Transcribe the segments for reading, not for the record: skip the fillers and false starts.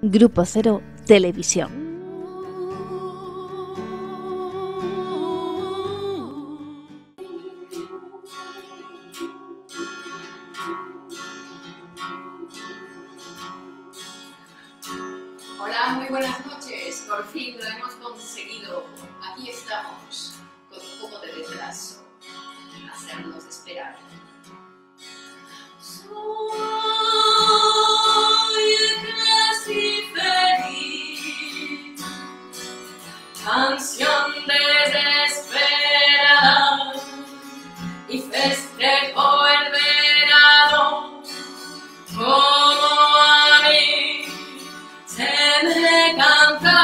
Grupo Cero Televisión. Hola, muy buenas noches. Por fin lo hemos conseguido. Aquí estamos, con un poco de retraso. Hacernos esperar. Soy casi feliz, canción desesperada, y festejo el verano como a mí se me canta.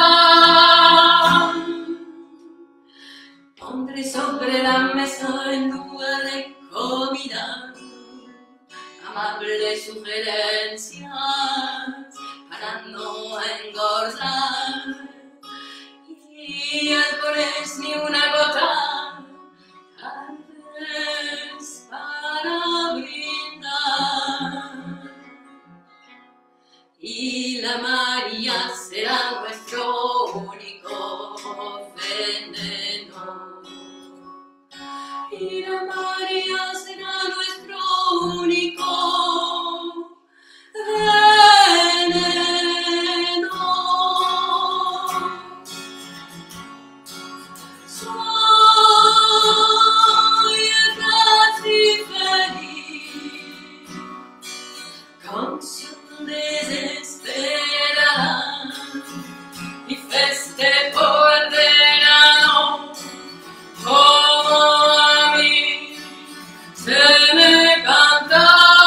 Pondré sobre la mesa en lugar de comida amables sugerencias para no engordar, y alcoholes ni una gota, tal vez para brindar. Y la María será nuestro único veneno. Y la María será nuestro único veneno. Soy casi feliz, canción desesperada, y festejo el verano como a mí se me canta.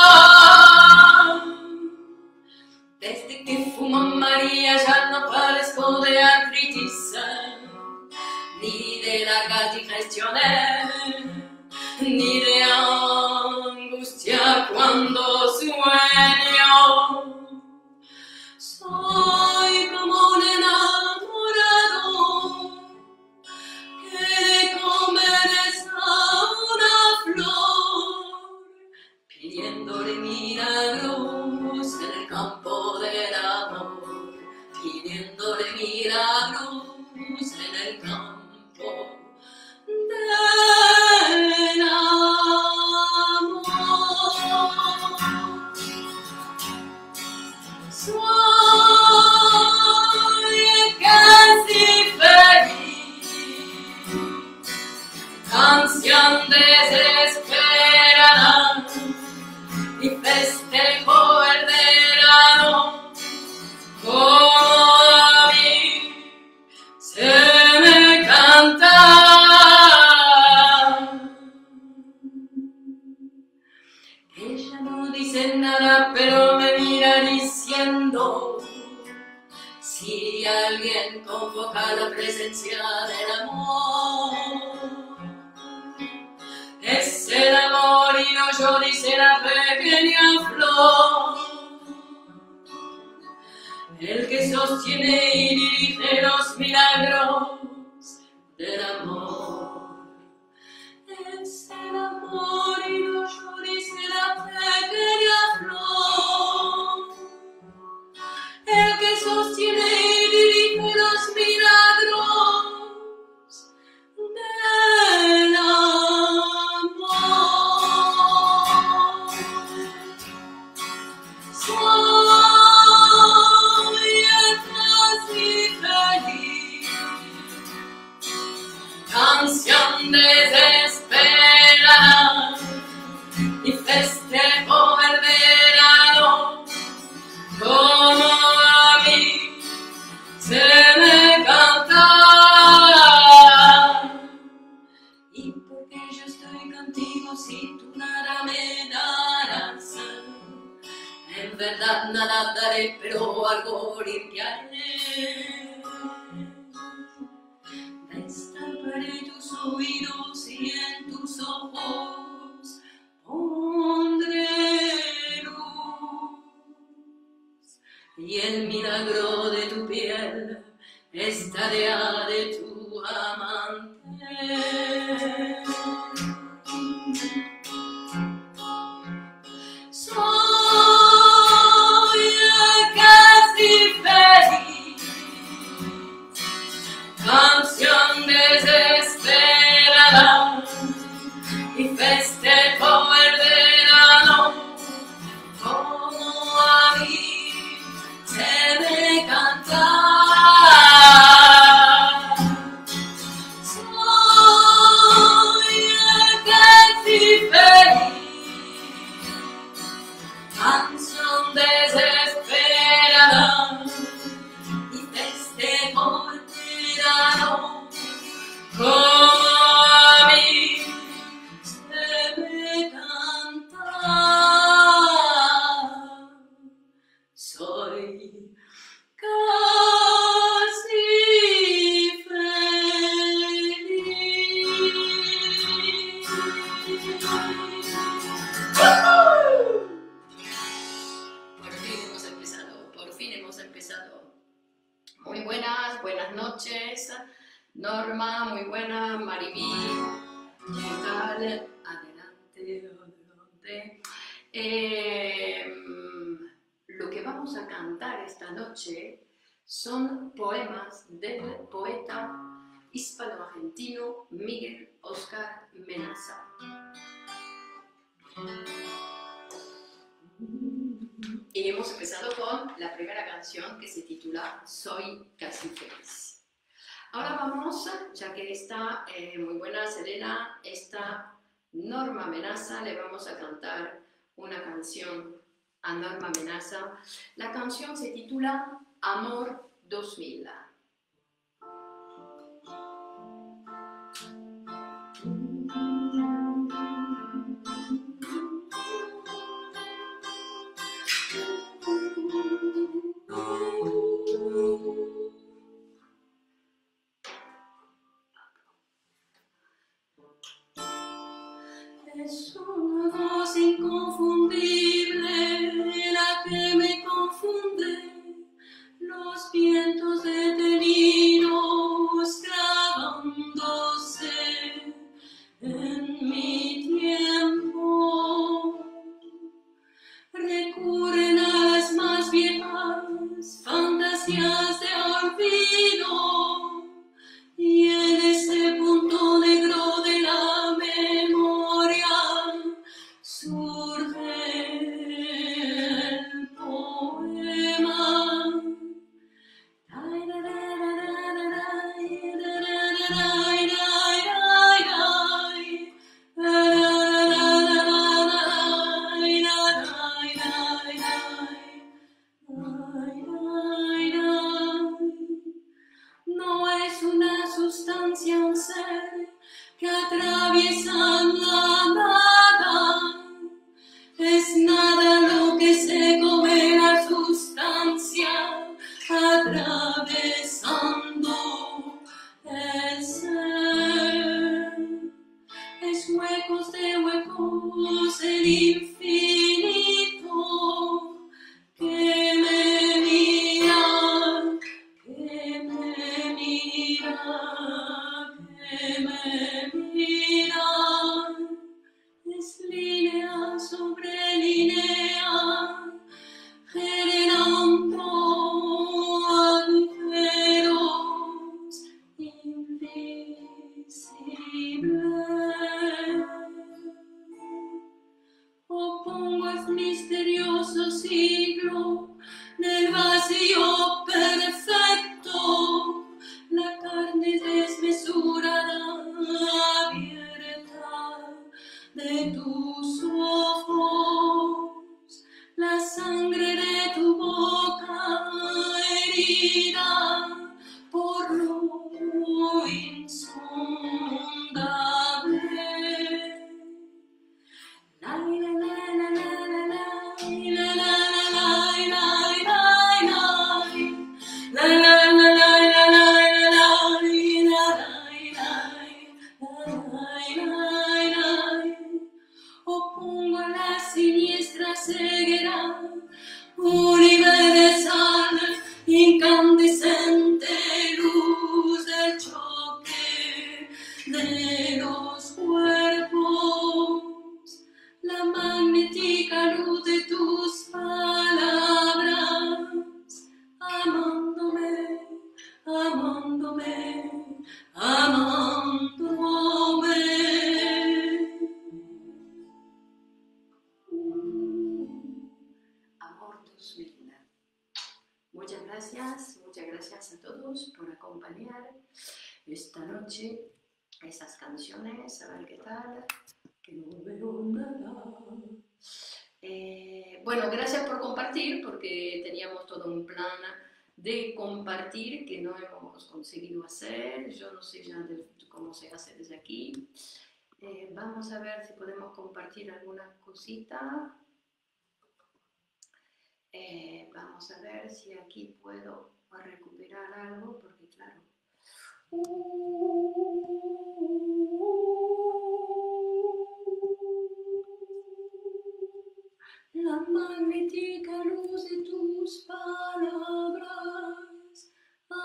Desde que fumo María ya no padezco de artritis, ni de largas digestiones, ni de angustia cuando sueño. Soy como un enamorado que le comercializa una flor, pidiéndole milagros en el campo del amor, pidiéndole milagros en el campo del amor. Soy casi feliz, canción desesperada, y festejo el verano como a mí se me canta. Ella no dice nada, pero me mira diciendo: si alguien convoca la presencia del amor, es el amor y no yo, dice la pequeña flor, el que sostiene y dirige los milagros del amor. Es el amor y no yo, dice la pequeña flor, el que sostiene y dirige los milagros del amor. Soy casi feliz, canción desesperada, y festejo el verano como a mí se me canta. Y porque yo estoy contigo, si tú nada me darás, en verdad nada daré, pero algo limpiaré. Destaparé tus oídos y en tus ojos pondré luz, y el milagro de tu piel es tarea de tu amante. Soy casi feliz, Muy buenas, buenas noches. Norma, muy buena. Maribí, ¿qué tal? Adelante, adelante. Lo que vamos a cantar esta noche son poemas del poeta hispano-argentino Miguel Oscar Menaza. Y hemos empezado con la primera canción que se titula Soy casi feliz. Ahora vamos, ya que está muy buena Selena, está Norma Menaza, le vamos a cantar una canción a Norma Menaza. La canción se titula Amor 2000. Es una voz inconfundible la que me confunde, los vientos detenidos clavándose en mi tiempo. Recurren a las más viejas fantasías de olvido y en ese punto negro de la memoria surge el poema. No es una sustancia, un ser que atraviesa la nada. Es nada lo que se come la sustancia, atravesando el ser. Es huecos de huecos el infinito que me mira, que me mira, que me mira. Es línea sobre línea, generando agujeros invisibles. Opongo el misterioso siglo del vacío perfecto, la carne desmesurada abierta de tus ojos, la sangre de tu boca herida por lo insondable. Opongo a la siniestra ceguera universal, incandescente luz del choque de los cuerpos, la magnética luz de tus palabras, amándome, amándome, amándome. Amor 2000. Muchas gracias a todos por acompañar esta noche esas canciones, a ver qué tal, que no veo nada. Bueno, gracias por compartir, porque teníamos todo un plan de compartir que no hemos conseguido hacer. Yo no sé ya cómo se hace desde aquí. Vamos a ver si podemos compartir alguna cosita. Vamos a ver si aquí puedo recuperar algo, porque claro. La magnética luz de tus palabras,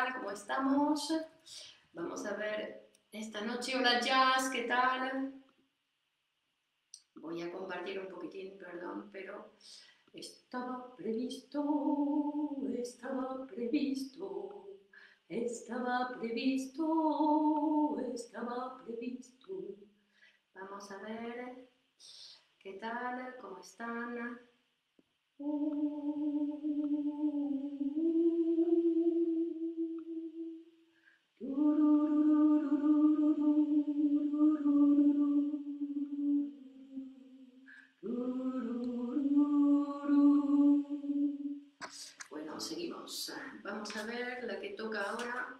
tal? ¿Cómo estamos? Vamos a ver esta noche. Hola Jazz, ¿qué tal? Voy a compartir un poquitín, perdón, pero estaba previsto, estaba previsto, estaba previsto, estaba previsto. Vamos a ver qué tal, cómo están. Bueno, seguimos. Vamos a ver la que toca ahora.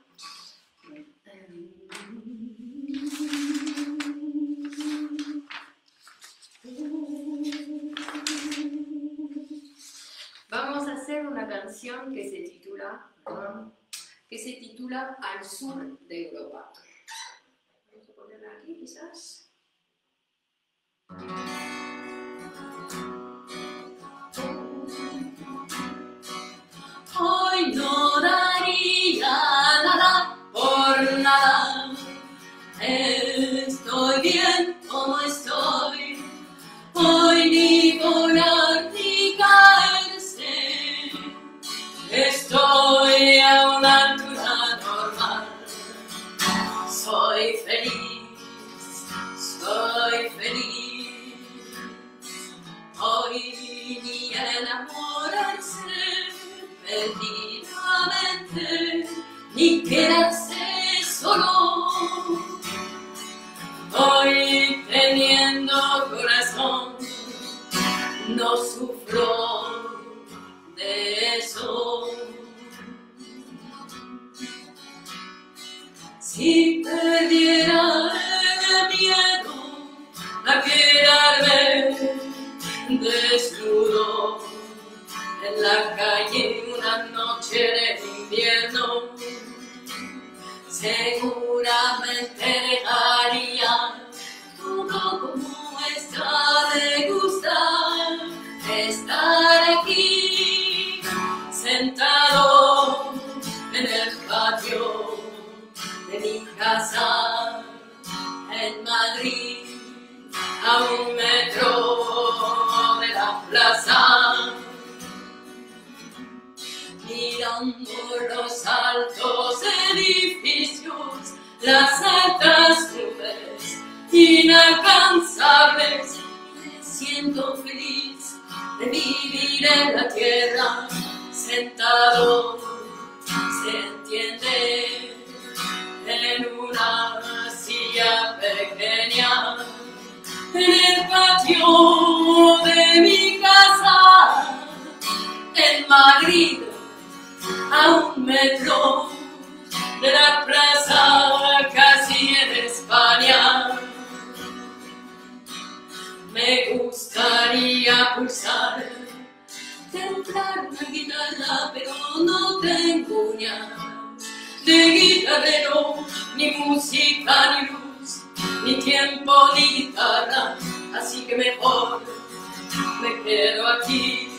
Vamos a hacer una canción que se titula Al sur de Europa. Vamos a ponerla aquí quizás. Hoy no daría nada por nada. Estoy bien como estoy. Hoy ni volar ni caerse. Estoy a una altura normal. Soy feliz, soy feliz. Hoy ni enamorarse perdidamente, ni quedarse solo. Hoy teniendo corazón, no sufro de eso. Si perdiera el miedo a quedarme desnudo en la calle una noche de invierno, seguramente dejaría todo como está. Me gusta estar aquí sentado en el patio de mi casa en Madrid, a 1 metro de la plaza, mirando los altos edificios, las altas nubes inalcanzables. Me siento feliz de vivir en la tierra, sentado, se entiende, en una silla pequeña, en el patio de mi casa, en Madrid, a 1 metro de la plaza, casi en España. Me gustaría pulsar, templar una guitarra, pero no tengo uñas de guitarrero, ni música, ni luz, ni tiempo, ni guitarra, así que mejor me quedo aquí,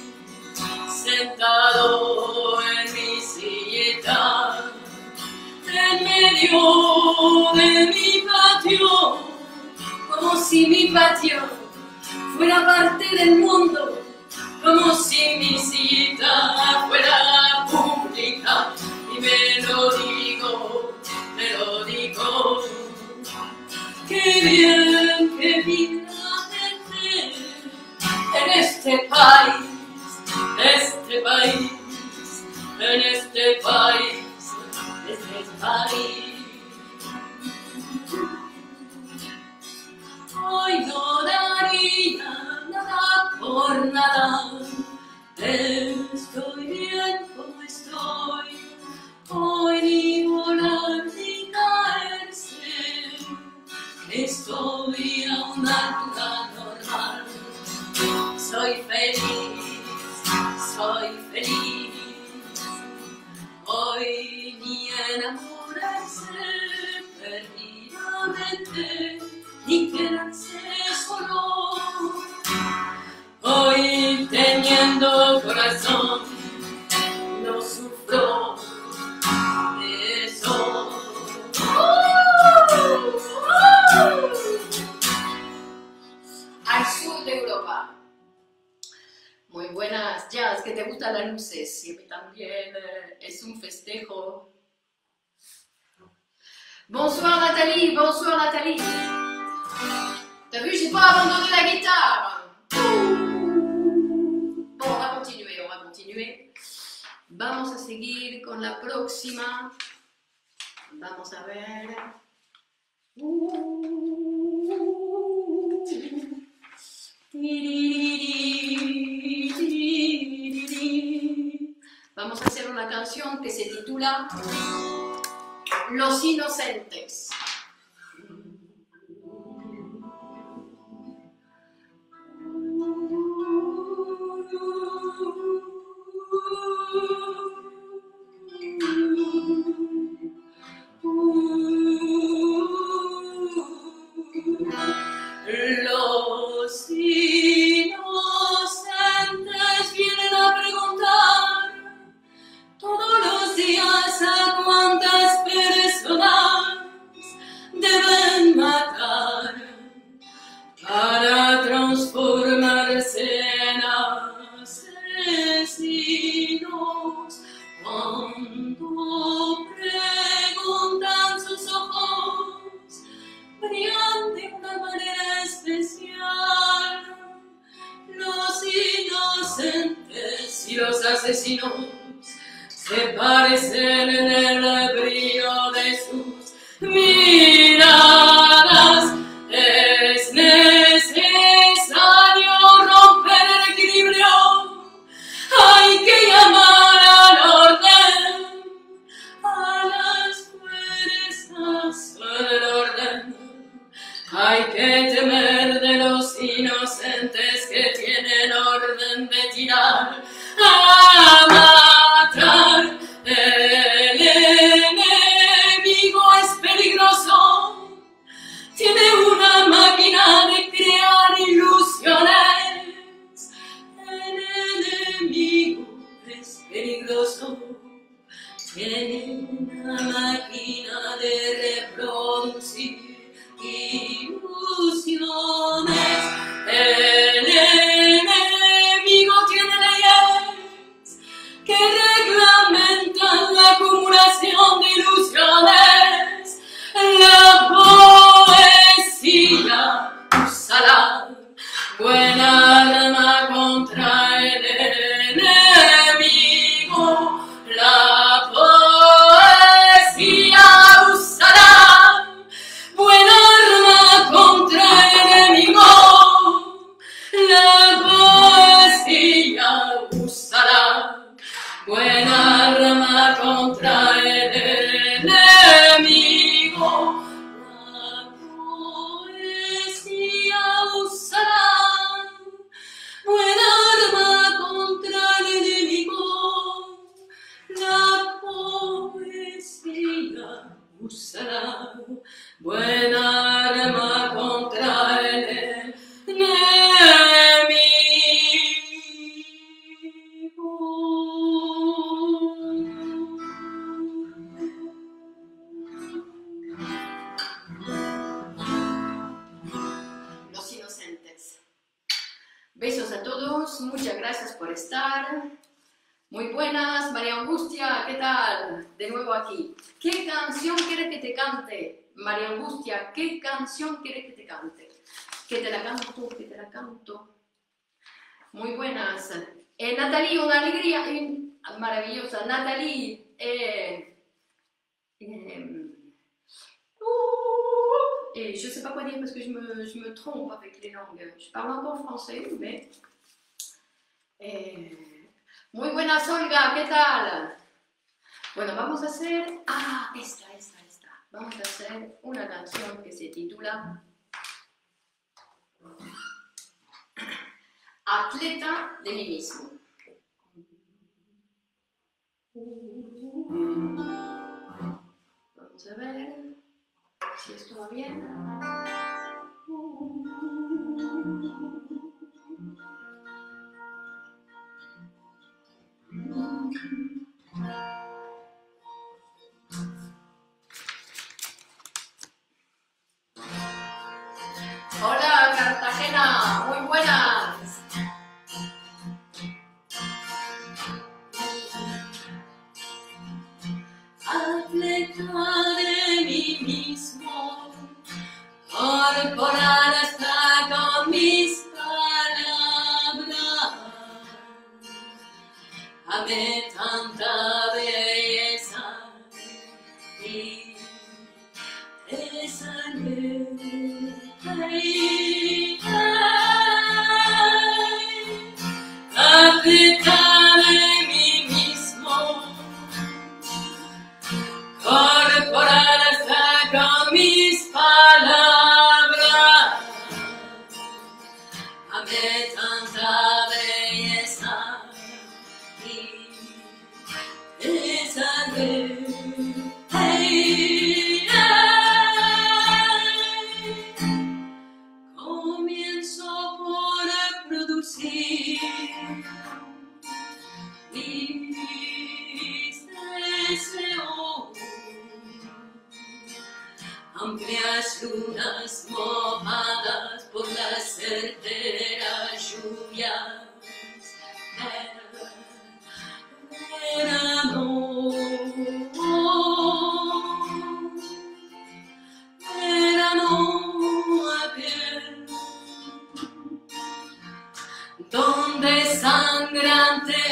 sentado en mi sillita, en medio de mi patio, como si mi patio fuera parte del mundo, como si mi sillita fuera pública, y me lo digo, qué bien que vive la gente en este país, en este país. Hoy no daría nada por nada, estoy bien como estoy. Hoy ni volar ni caerse, estoy a una altura normal. Soy feliz, soy feliz. Hoy ni enamorarse perdidamente, ni quedarse solo. Hoy teniendo corazón, no sufro de encantan las luces y a mí también es un festejo. Bonsoir Nathalie, bonsoir Nathalie. T'as vu, j'ai pas abandonné la guitare. Bon, on va continuer, on va continuer. Vamos a seguir con la próxima. Vamos a ver. Vamos a hacer una canción que se titula Los Inocentes. Los inocentes vienen a preguntar todos los días a cuántas personas deben matar para transformarse en asesinos. Cuando preguntan, sus ojos brillan de una manera especial. Los inocentes y los asesinos se parecen en el brillo de sus miradas. Es necesario romper el equilibrio. Hay que llamar al orden, a las fuerzas del orden. Hay que temer de los inocentes que tienen orden de tirar a matar. El enemigo es peligroso, tiene una máquina de crear ilusiones. El enemigo es peligroso, tiene una máquina de reproducir ilusiones. El enemigo tiene leyes que reglamentan la acumulación de ilusiones. La poesía usará buena arma contra el enemigo. La poesía usará buena arma contra el enemigo. La poesía usará buena arma contra el enemigo. La poesía usará buena arma contra el enemigo. La poesía usará buena arma contra el enemigo. Los inocentes. Besos a todos, muchas gracias por estar. Muy buenas, María Angustia, ¿qué tal? De nuevo aquí. ¿Qué canción quieres que te cante? María Angustia, ¿qué canción quieres que te cante? Que te la canto, que te la canto. Muy buenas. Nathalie, una alegría maravillosa. Nathalie, et je ne sais pas quoi dire parce que je me trompe avec les langues. Je parle un peu français, mais... Muy buenas, Olga, ¿qué tal? Bueno, vamos a hacer... esta. Vamos a hacer una canción que se titula Atleta de mí mismo. Vamos a ver si esto va bien. Hola, Cartagena, muy buenas. corporal hasta con mis palabras. Amé tanta belleza y te salvé. Capitán de mí mismo, corporal hasta con mis palabras. Amé tanta belleza y te salvé. Comienzo por producir mis deseos, amplias lunas mojadas por las certeras lluvias del verano. Verano aquel donde sangrante,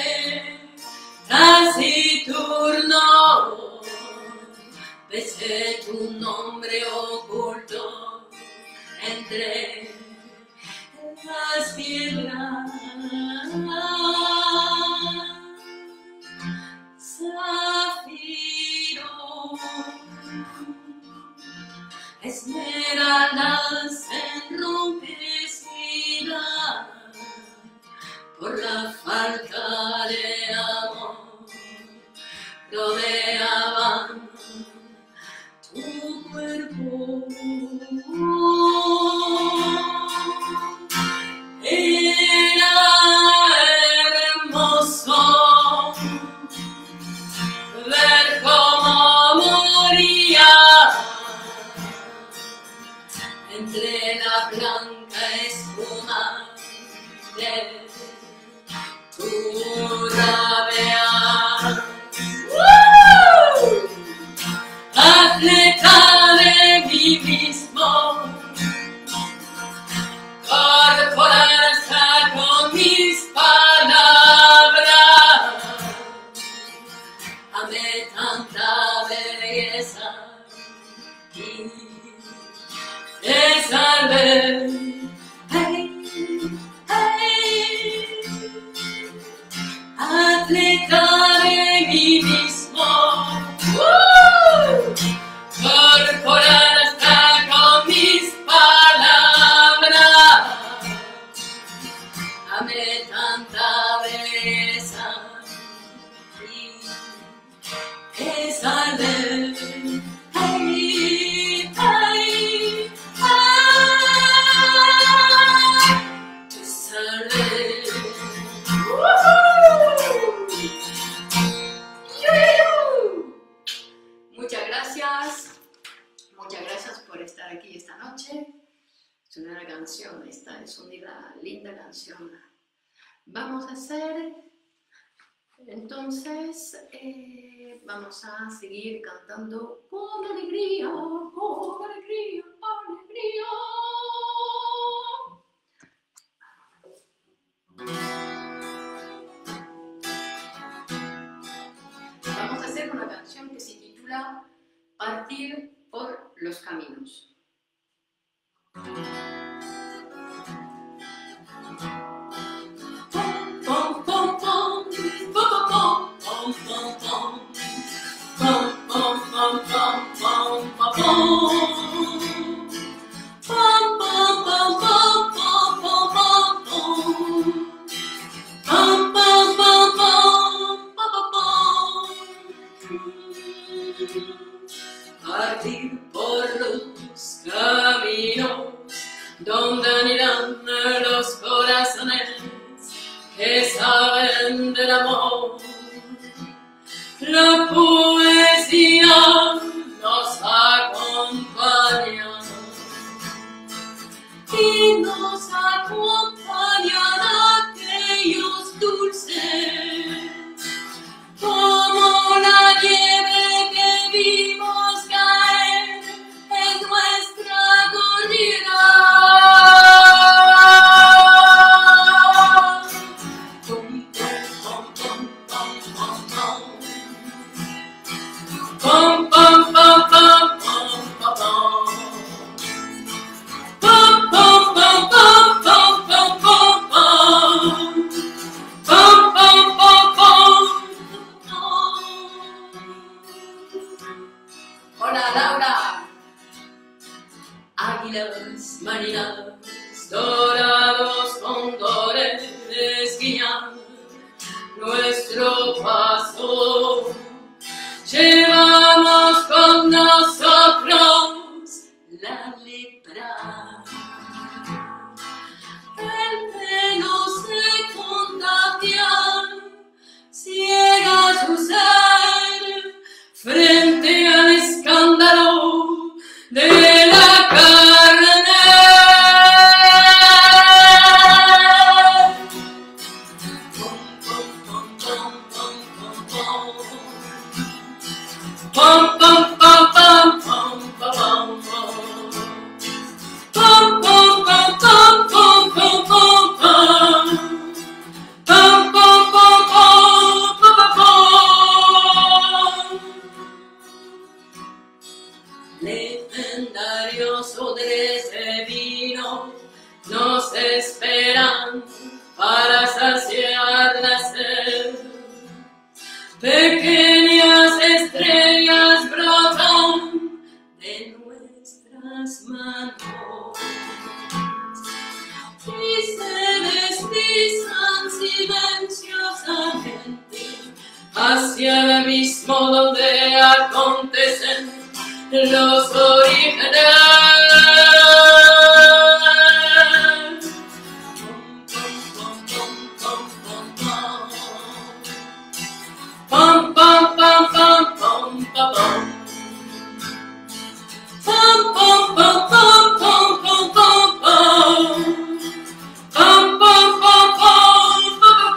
taciturno, besé tu nombre oculto entre las piedras. Zafiro, esmeraldas enrompecidas por la falta de amor, rodeaban tu cuerpo. Era hermoso ver cómo moría entre la blanca espuma de tu rabia. Atleta de mí mismo, corporal hasta con mis palabras. Amé tanta belleza y te salvé. Hey, hey, atleta de mí mismo, corporal hasta con mis palabras. Amé tanta belleza y te salvé. Hey, hey, te salvé. Muchas gracias por estar aquí esta noche. Es una canción, esta es una linda canción. Vamos a hacer, entonces, vamos a seguir cantando con alegría, con alegría, alegría. Vamos a hacer una canción que se titula Partir por los caminos. Partir por los caminos donde anirán los corazones que saben del amor. La poesía nos acompaña y nos acompañan aquellos dulces como la nieve que vimos caer en nuestra cordillera. águilas marinas, dorados cóndores guían nuestro paso. Llevamos con nosotros la lepra. El pelo se contagia, ciega su ser frente al escándalo de la carne. Pom, pom, pom, pom, pom, pom, pom, pom. Pom, pom, pom, pom, pom, pom, pom, pom. Pom, pom, pom, pom, pom, pom. Legendarios odres de vino nos esperan para saciar la sed. Pequeñas estrellas brotan de nuestras manos y se deslizan silenciosamente hacia el abismo donde acontecen los orígenes. Pom, pom, pom, pom, pom, pom, pom. Pom, pom, pom, pom, pom, pom, pom, pom. Pom, pom, pom, pom, pom,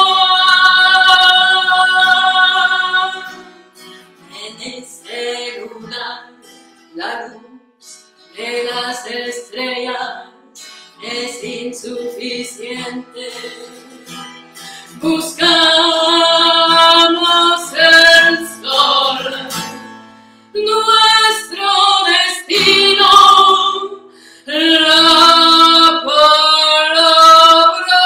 pom. En ese lugar la luz de las estrellas es insuficiente. Buscamos el sol, nuestro destino, la palabra.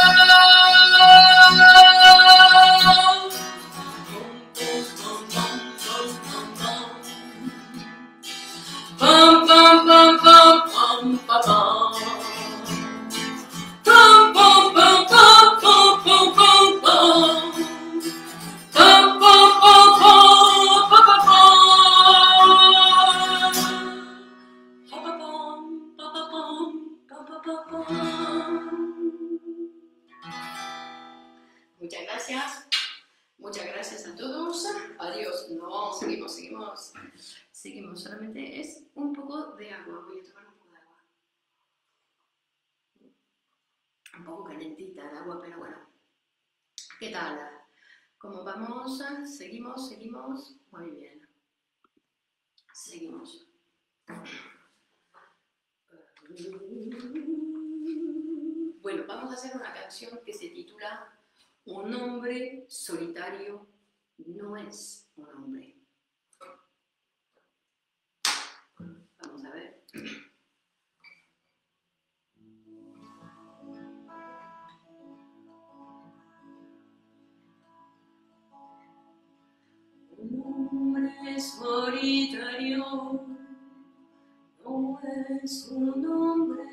Pom, pom, pom, pom, pom, pom, pom. Pom, pom, pom, pom, pom, pom, pom, pom. Pom, pom, pom, pom, pom, pom, pom. Muchas gracias a todos. Adiós. No, seguimos. Solamente es un poco de agua. Voy a tomar un poco de agua. Un poco calentita el agua, pero bueno. ¿Qué tal? ¿Cómo vamos? Seguimos. Muy bien. Seguimos. Bueno, vamos a hacer una canción que se titula Un hombre solitario no es un hombre. Vamos a ver. Un hombre solitario no es un hombre.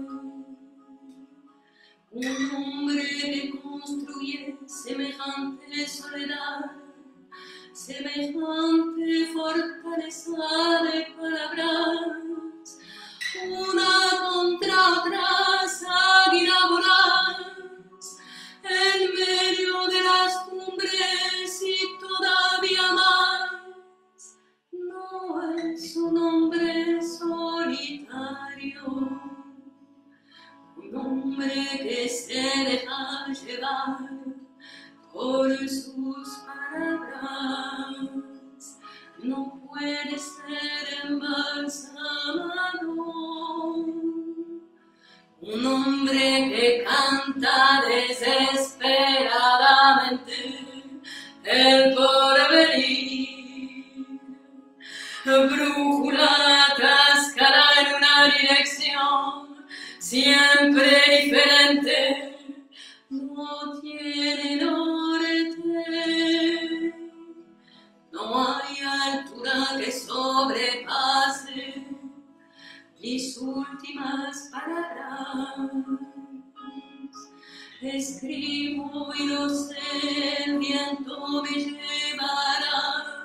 Un hombre que construye semejante soledad, semejante fortaleza de palabras, una contra otras, águila voraz, en medio de las cumbres y todavía más. No es un hombre solitario. Un hombre que se deja llevar por sus palabras no puede ser embalsamado. Un hombre que canta desesperadamente el porvenir, brújula atascada en una dirección siempre diferente, no tiene norte, no hay altura que sobrepase mis últimas palabras. Escribo y no sé, el viento me llevará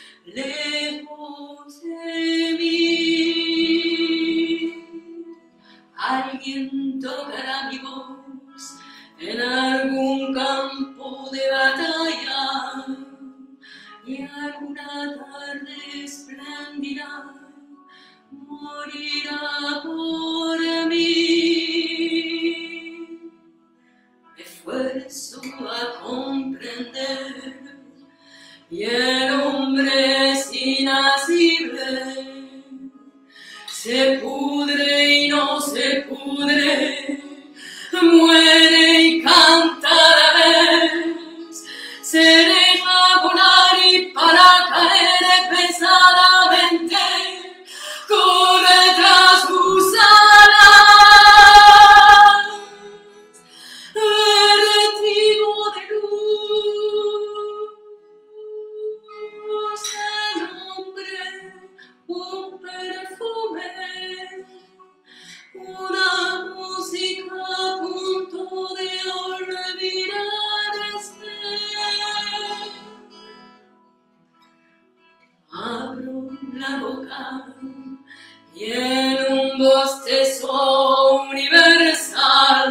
lejos de mí. Alguien tocará mi voz en algún campo de batalla y alguna tarde espléndida morirá por mí. Me esfuerzo a comprender y el hombre es inasible, se pudre y no se pudre, muere y canta a la vez, se deja volar y para caer pesadamente corre tras sus alas. Vertigo de luz, el hombre, un perfume, una música a punto de olvidarse. Abro la boca y en un bostezo universal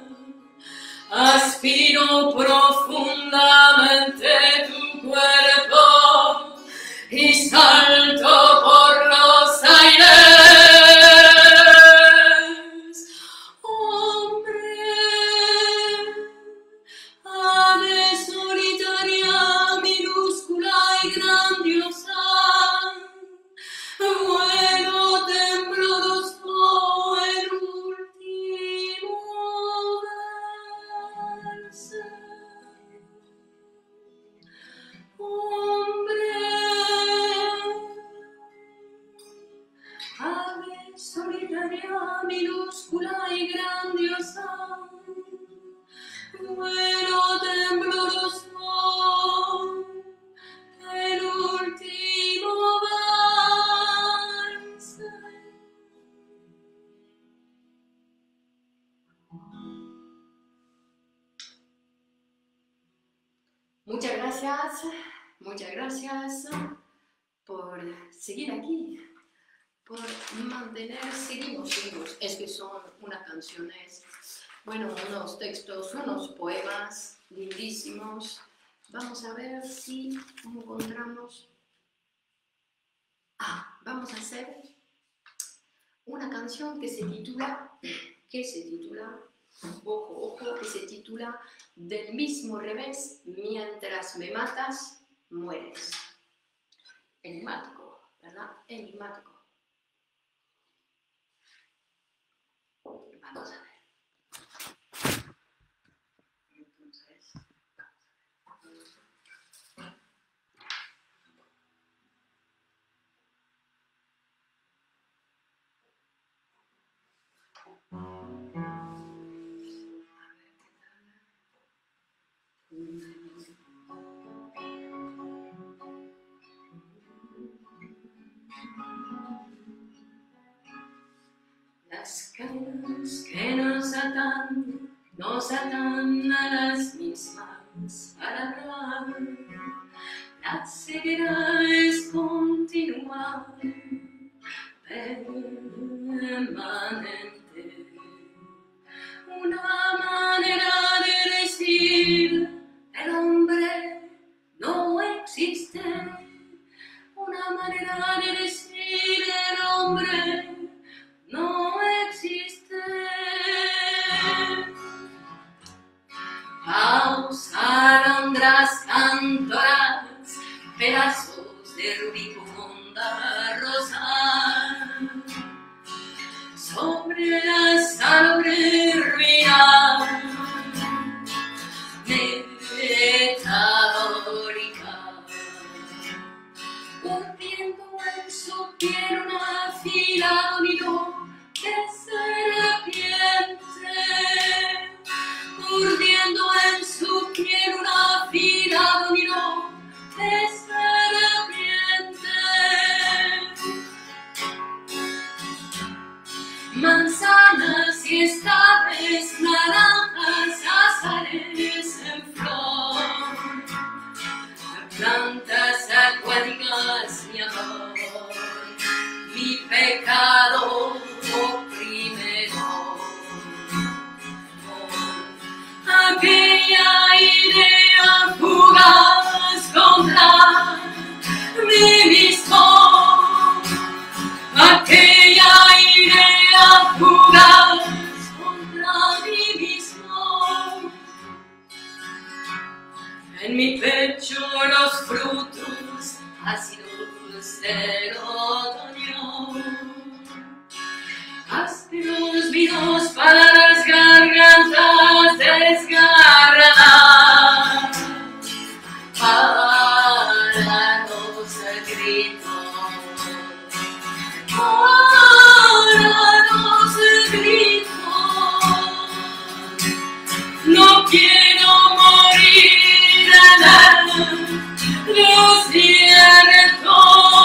aspiro profundamente tu cuerpo y salto por los aires. Hombre, ave solitaria, minúscula y grandiosa, vuelo tembloroso, el último verso. Hombre, ave solitaria, minúscula y grandiosa, vuelo tembloroso, el último vals. Muchas gracias por seguir aquí, por seguimos, es que son unas canciones, bueno, unos textos, unos poemas lindísimos. Vamos a ver si encontramos. Vamos a hacer una canción que se titula, ojo, que se titula Del mismo revés, mientras me matas, mueres. Enigmático, ¿verdad? Enigmático. Vamos a ver. Entonces, Las cadenas que nos atan a las mismas palabras. La ceguera es continua, permanente. Una manera de decir el hombre no existe. Una manera de decir el hombre no existe. Paus, alondras, cántoras, pedazos de rubicunda rosa, sobre la salobre ruina metafórica, urdiendo en su piel una fila dominó de serpiente, urdiendo en su piel una fila dominó de serpiente. manzanas y esta vez naranjas, azares en flor, plantas acuáticas, mi amor, mi pecado primero. Aquella idea fugaz contra mí mismo, aquella idea fugaz contra mí mismo. En mi pecho los frutos ácidos del otoño, ásperos vinos para las gargantas desgarradas, para los gritos, para los gritos. No quiero morir en el desierto,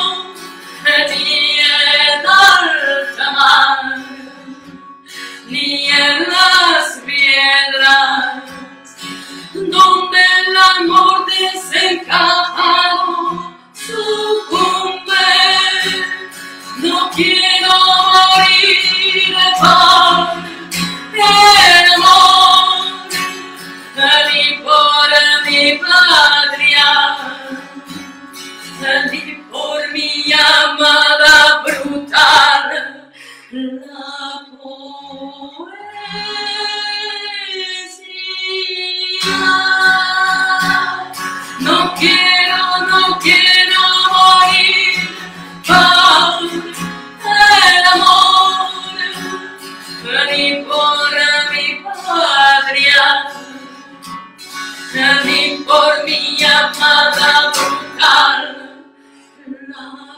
ni en alta mar, ni en las piedras, donde el amor desencajado sucumbe. No quiero morir por el amor, ni por mi patria, ni por mi amada brutal, la poesía. No quiero morir por el amor, ni por mi patria, ni por mi amada brutal, la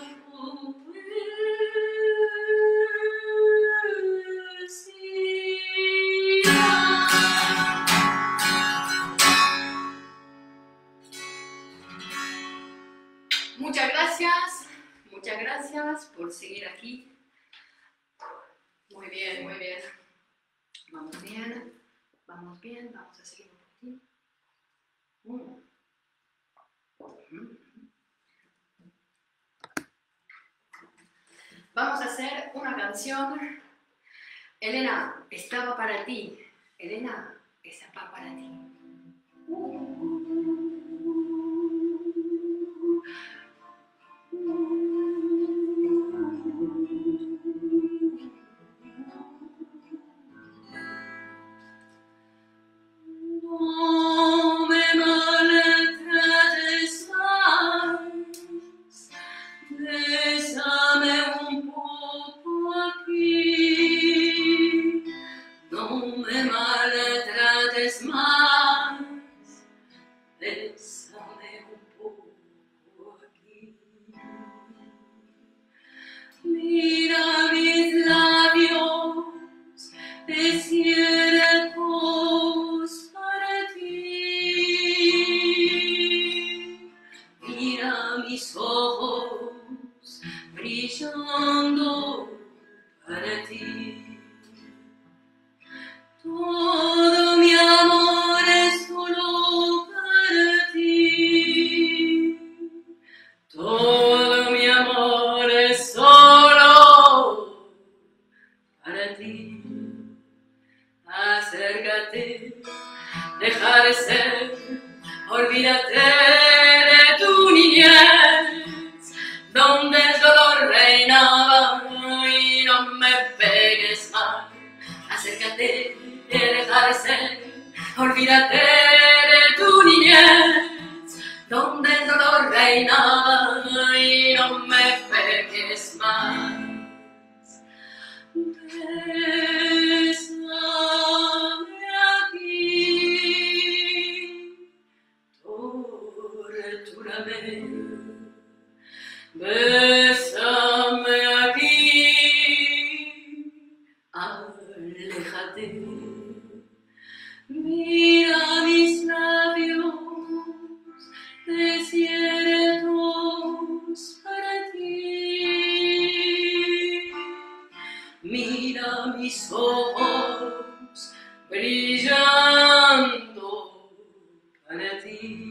Muchas gracias por seguir aquí. Muy bien, muy bien. Vamos bien, vamos bien, vamos a seguir un poquito. Vamos a hacer una canción. Elena, estaba para ti. Elena, estaba para ti. No me maltrates más, bésame un poco aquí. No me maltrates más, bésame un poco aquí. Mira mis labios desiertos para ti. Mira mis ojos brillando para ti. Todo mi amor es solo para ti. Todo mi amor es solo para ti. Acércate, deja de ser, olvídate de tu niñez, donde el dolor reinaba y no me pegues más. Acércate, deja de ser, olvídate de tu niñez, donde el dolor reinaba y no me pegues más. Bésame aquí, tortúrame. Bésame aquí, aléjate. Mira mis labios desiertos para ti. Mira mis ojos brillando para ti.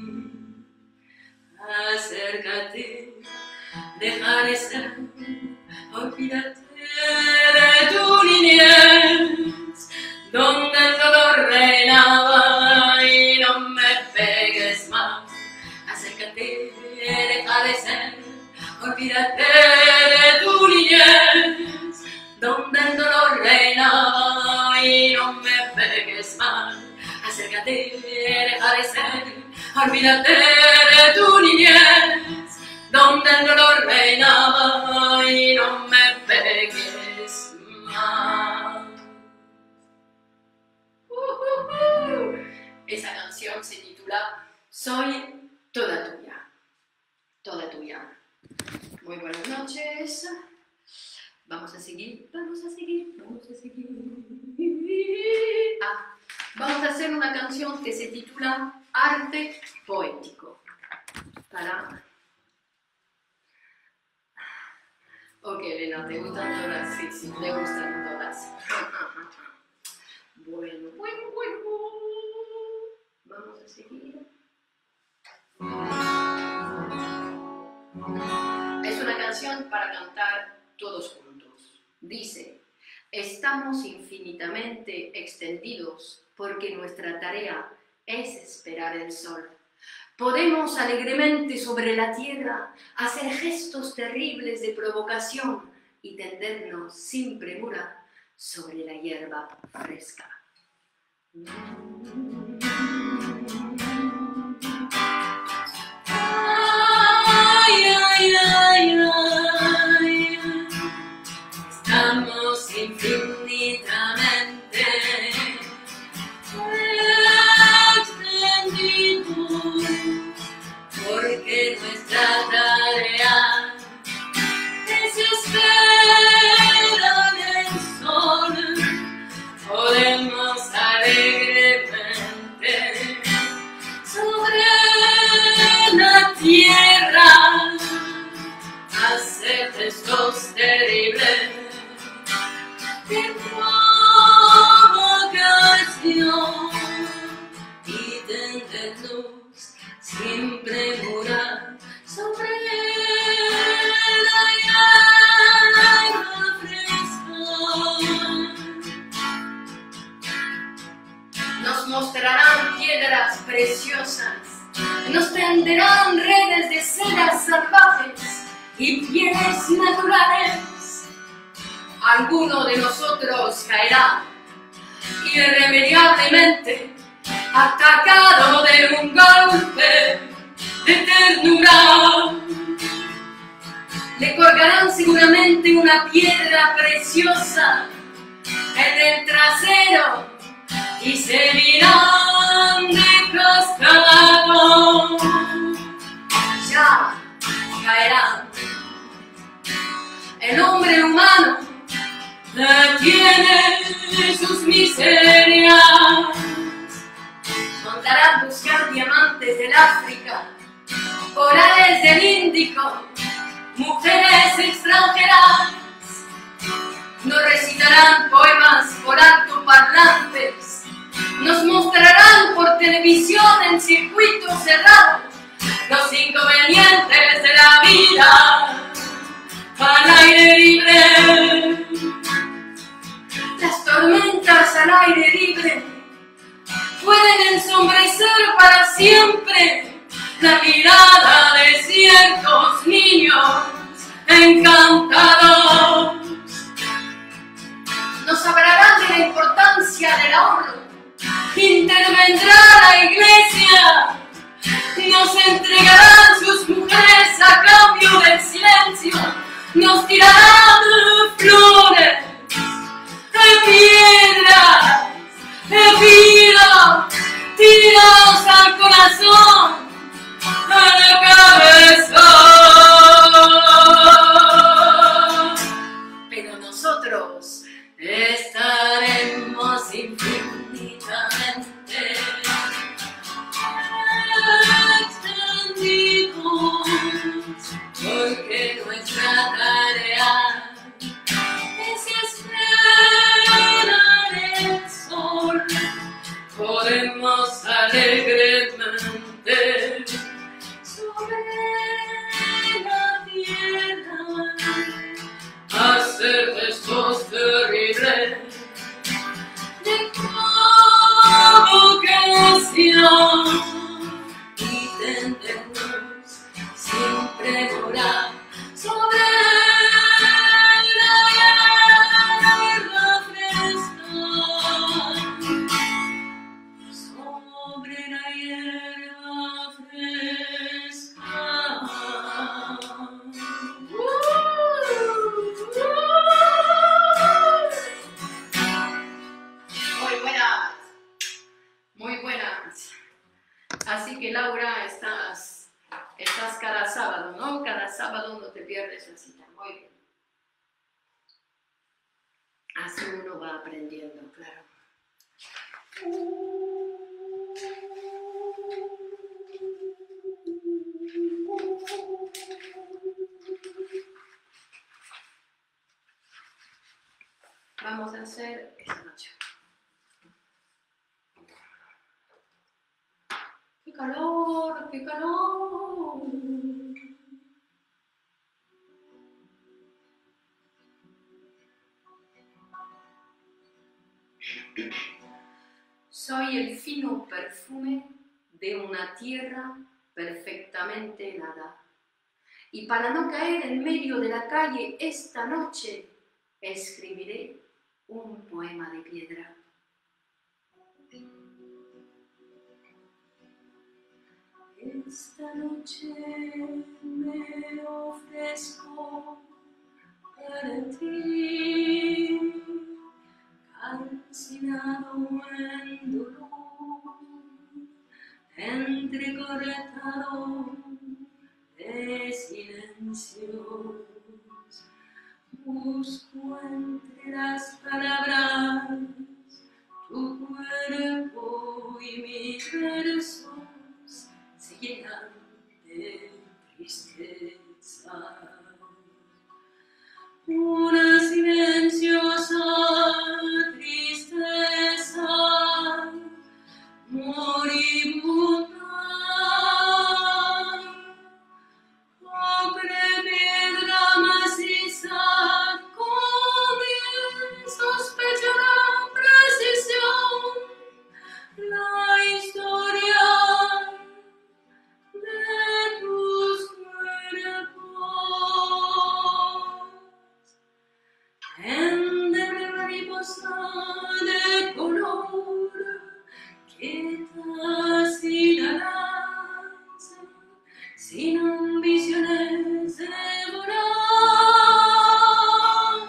Acércate, déjale ser, olvídate de tu niñez, donde todo reinaba y no me pegues más. Acércate, déjale ser, olvídate de tu niñez, donde el dolor reinaba y no me pegues más. Acércate, déjale ser, olvídate de tu niñez, donde el dolor reinaba y no me pegues más. Esa canción se titula Soy toda tuya. Toda tuya. Muy buenas noches. Vamos a seguir. Vamos a hacer una canción que se titula Arte Poético. Ok, Elena, ¿te gustan todas? Sí, me gustan todas. Bueno. Vamos a seguir. Es una canción para cantar todos juntos. Dice: estamos infinitamente extendidos porque nuestra tarea es esperar el sol. Podemos alegremente sobre la tierra hacer gestos terribles de provocación y tendernos sin premura sobre la hierba fresca. Estamos infinitamente extendidos porque nuestra tarea es esperar el sol. Podemos alegremente sobre la tierra hacer gestos terribles de provocación y tendernos sin premura sobre la hierba fresca. Nos mostrarán piedras preciosas, nos tenderán redes de sedas salvajes y pieles naturales. Alguno de nosotros caerá irremediablemente, atacado de un golpe de ternura. Le colgarán seguramente una piedra preciosa en el trasero y se miran de costado. Ya caerán. El hombre humano detiene sus miserias. Mandarán buscar diamantes del África, corales del Índico, mujeres extranjeras. Nos recitarán poemas por altoparlantes, nos mostrarán por televisión en circuitos cerrados los inconvenientes de la vida al aire libre. Las tormentas al aire libre pueden ensombrecer para siempre la mirada de ciertos niños encantados. Nos hablarán de la importancia del ahorro, intervendrá la iglesia, nos entregarán sus mujeres a cambio del silencio, nos tirarán flores, piedras, piedras, tirados al corazón, a la cabeza. Pero nosotros estaremos infinitamente extendidos, porque nuestra tarea es esperar que Laura estás cada sábado, ¿no? Cada sábado no te pierdes la cita. Muy bien. Así uno va aprendiendo, claro. Vamos a hacer esta noche. ¡Qué calor! ¡Qué calor! Soy el fino perfume de una tierra perfectamente helada. Y para no caer en medio de la calle esta noche, escribiré un poema de piedra. Esta noche me ofrezco para ti, calcinado en dolor, entrecortado de silencios. Busco entre las palabras tu cuerpo y mis versos se llenan de tristeza. Una silenciosa tristeza moribunda. De color que casi la lanza, sin ambiciones de volar,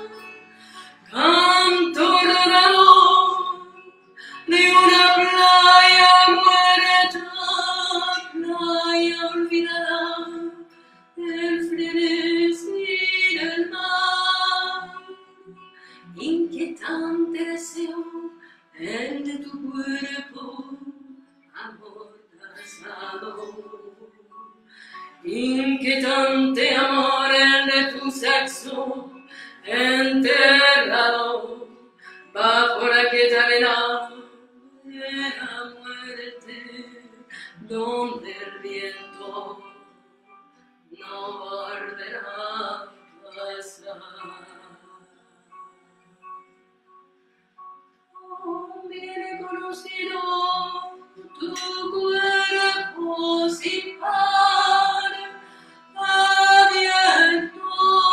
canto rodador de una playa muerta, playa olvidada del frenesí del mar. Inquietante deseo, el de tu cuerpo amordazado. Inquietante amor, el de tu sexo enterrado bajo la quieta arena de la muerte, donde el viento no volverá a pasar. Bien conocido tu cuerpo sin par, abierto.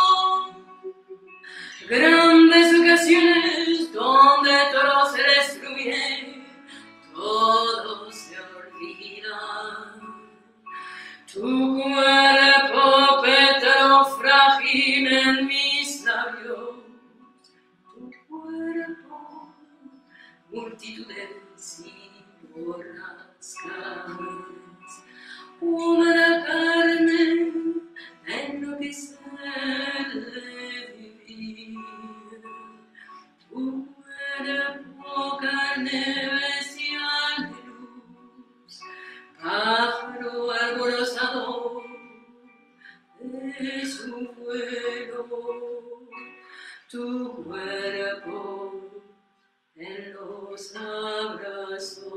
Grandes ocasiones donde todo se destruye, todo se olvida. Tu cuerpo pétalo frágil en mis labios, tu cuerpo multitudes y borrascas, húmeda carne, enloquecer de vivir. Tu cuerpo carne bestial de luz, pájaro alborozado de su vuelo. Tu cuerpo en los abrazos,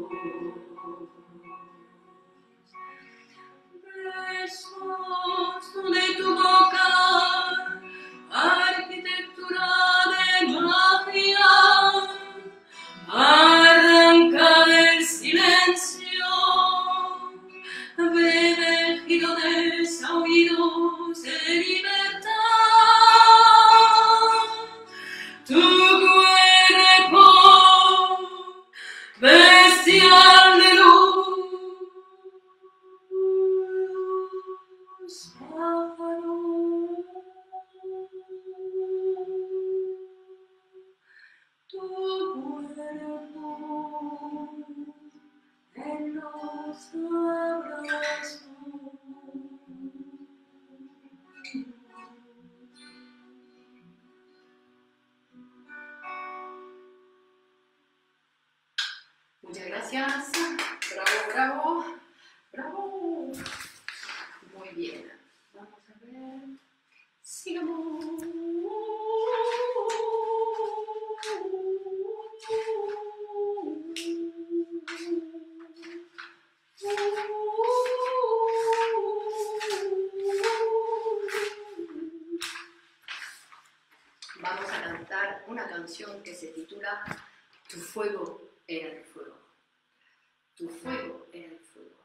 besos de tu boca, arquitectura de magia, arranca del silencio, breve giro de desahuciados de libertad. Tu cuerpo bestial de luz, pájaro, tu cuerpo en los abrazos. Muchas gracias. Bravo, bravo. Bravo. Muy bien. Vamos a ver. Sigamos. Vamos a cantar una canción que se titula Tu fuego era el fuego. Tu fuego era el fuego.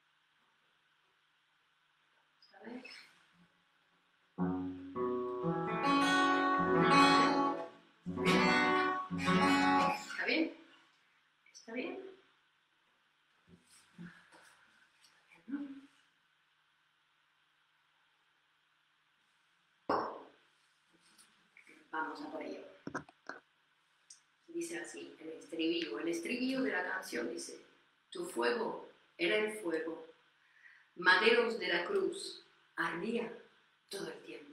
¿Sabes? ¿Está bien? ¿Está bien? Vamos a por ello. Dice así, el estribillo de la canción dice: tu fuego era el fuego, maderos de la cruz, ardía todo el tiempo.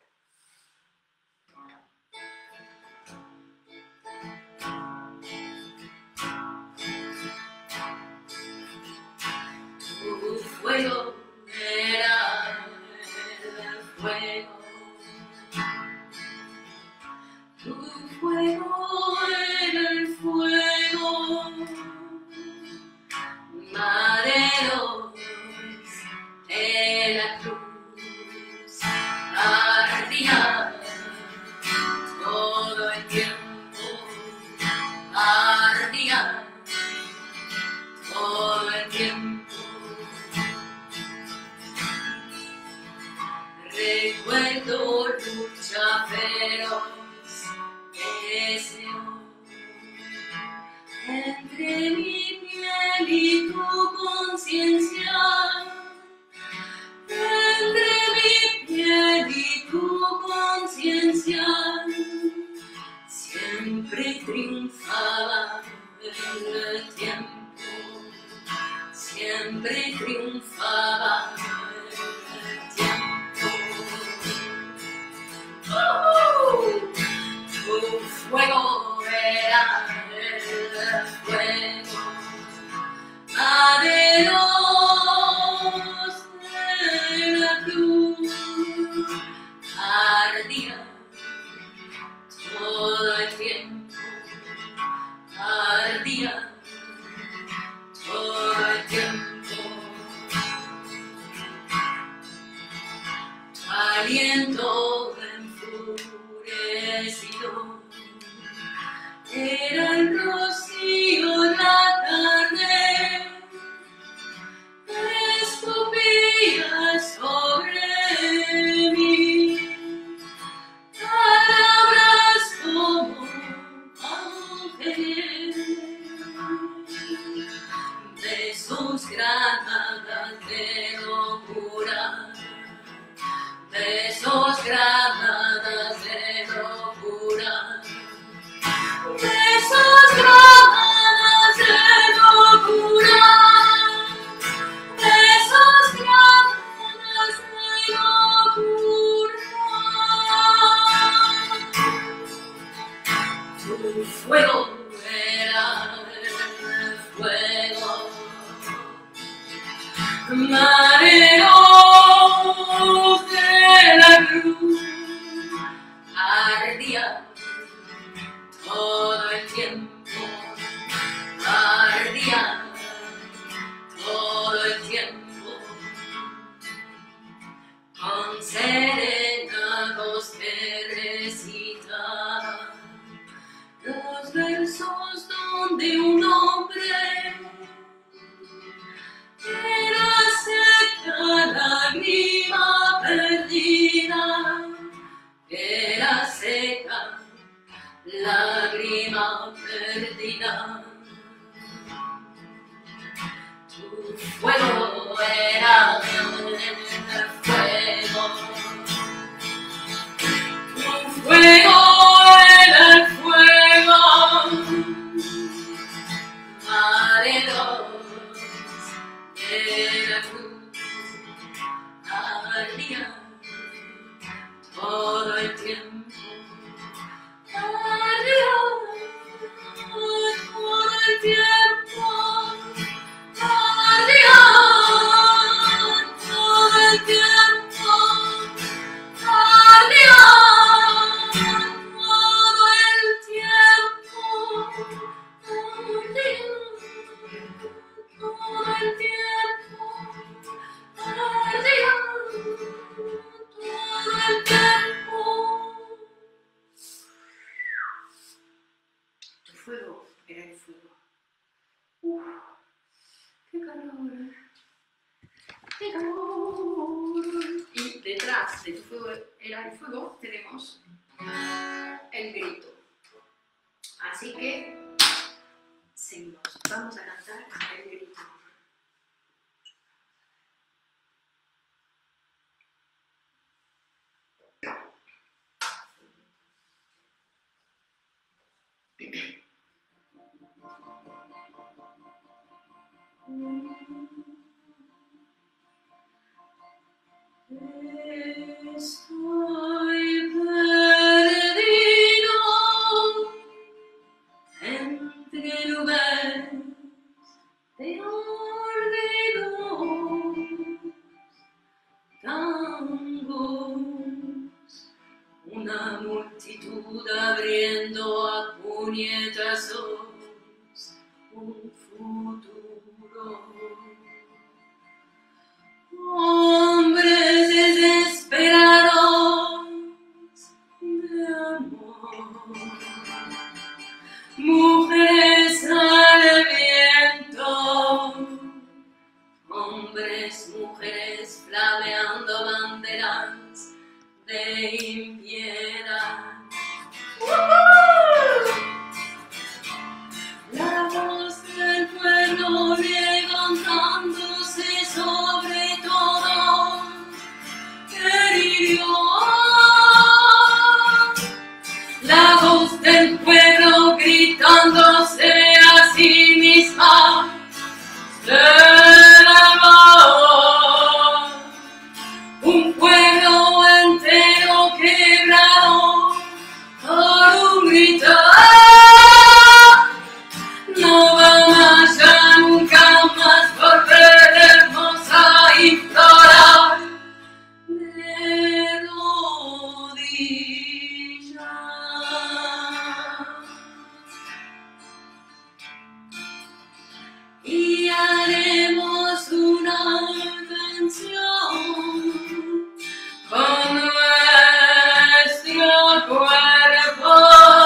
Tu fuego era el fuego. Tu fuego era el fuego, maderos de la cruz, ardía todo el tiempo, ardía todo el tiempo. Recuerdo lucha feroz. Deseo entre mi piel y tu conciencia, entre mi piel y tu conciencia, siempre triunfaba el tiempo, siempre triunfaba el tiempo. Tu fuego era el fuego, maderos de la cruz, ardía todo el tiempo, ardía todo el tiempo. Tu aliento enfurecido era el rocío la tarde, escupía sobre mí palabras como ángeles, de sus granadas de locura, de sus granadas de locura, de sus granadas de locura, de sus granadas de locura. Tu fuego era el fuego, mareros de la cruz, ardía todo el tiempo, ardía todo el tiempo, con serenados que recita los versos donde un hombre era seca lágrima perdida, era seca lágrima perdida. Tu fuego era el fuego, tu fuego era el fuego, mareros tiempo, guardián, todo el tiempo, guardián, todo el tiempo, guardián, todo el tiempo, guardián, todo el tiempo. Tu fuego era el fuego. ¡Qué calor! ¡Qué calor! Y detrás de tu fuego era el fuego tenemos el grito. Así que seguimos. Vamos a cantar el grito. Estoy perdido entre nubes de olvido, tangos, una multitud abriendo a puñetazos un futuro. Hombres desesperados de amor, mujeres al viento, hombres, mujeres flameando banderas de impiedad. La voz del pueblo levantándose sobre todo el idioma. La voz del pueblo gritándose a sí misma. Un pueblo entero quebrado por un grito. No vamos a nunca más volveremos a implorar de rodillas. Y haremos una canción con nuestro cuerpo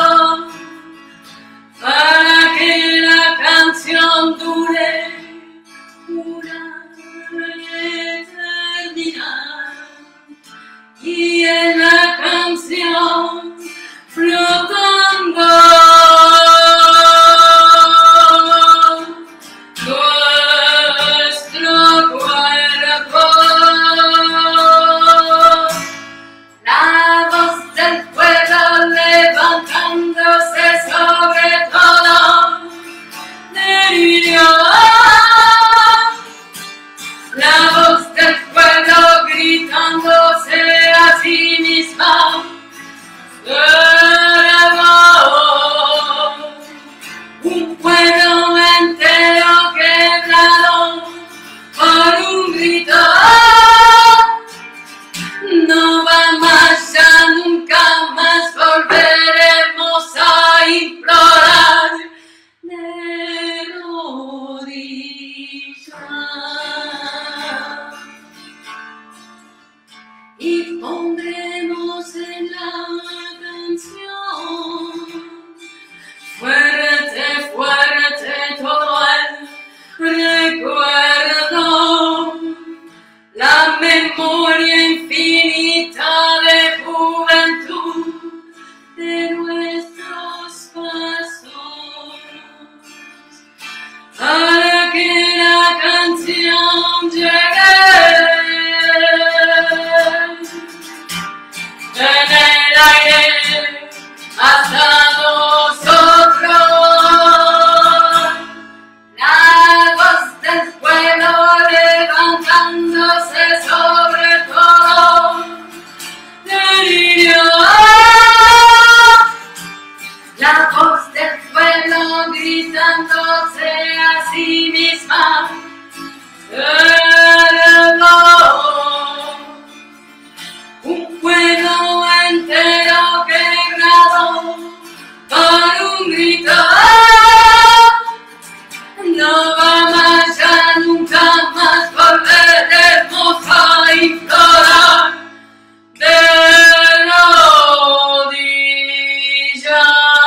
para que la canción dure una eternidad. Y en la canción flotando la voz del pueblo gritándose a sí misma. Un pueblo entero quebrado por un grito. No vamos a nunca más volveremos a implorar de rodillas. Y pondremos en la canción fuerte, fuerte todo el recuerdo, la memoria infinita de juventud de nuestros pasos, para que la canción llegue en el aire hasta nosotros. La voz del pueblo levantándose sobre todo delirio. La voz del pueblo gritándose a sí misma, celebró un pueblo entero quebrado por un grito. No vamos ya nunca más volveremos a implorar de rodillas.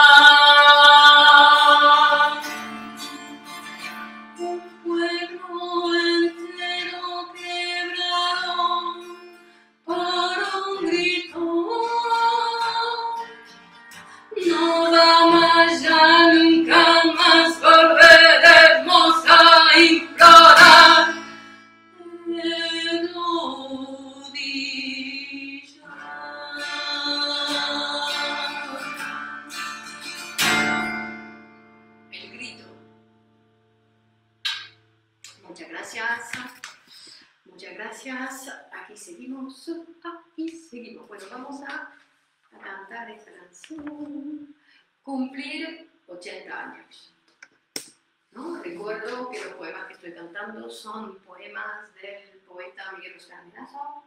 Un pueblo entero quebrado por un grito. No vamos ya nunca más volveremos a implorar de rodillas. El grito. Muchas gracias. Muchas gracias. Aquí seguimos. Aquí seguimos. Bueno, vamos a cantar esta canción. Cumplir 80 años. ¿No? Recuerdo que los poemas que estoy cantando son poemas del poeta Miguel Oscar Amenaza.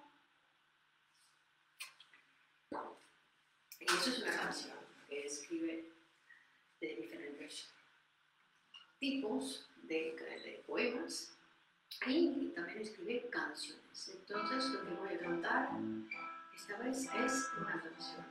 Y eso es una canción que escribe de diferentes tipos de poemas y también escribe canciones. Entonces lo que voy a cantar esta vez es una canción.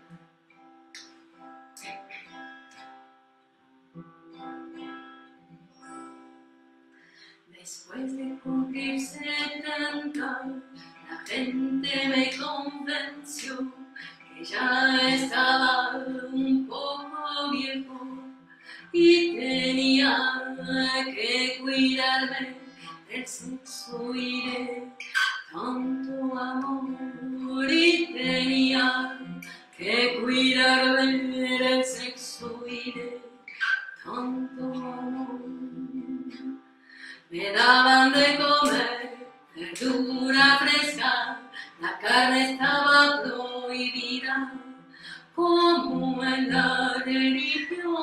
Después de cumplir 70, la gente me convenció que ya estaba un poco viejo y tenía que cuidarme del sexo y de tanto amor, y tenía que cuidarme del sexo y de tanto amor. Me daban de comer verdura fresca, la carne estaba prohibida, como en la religión.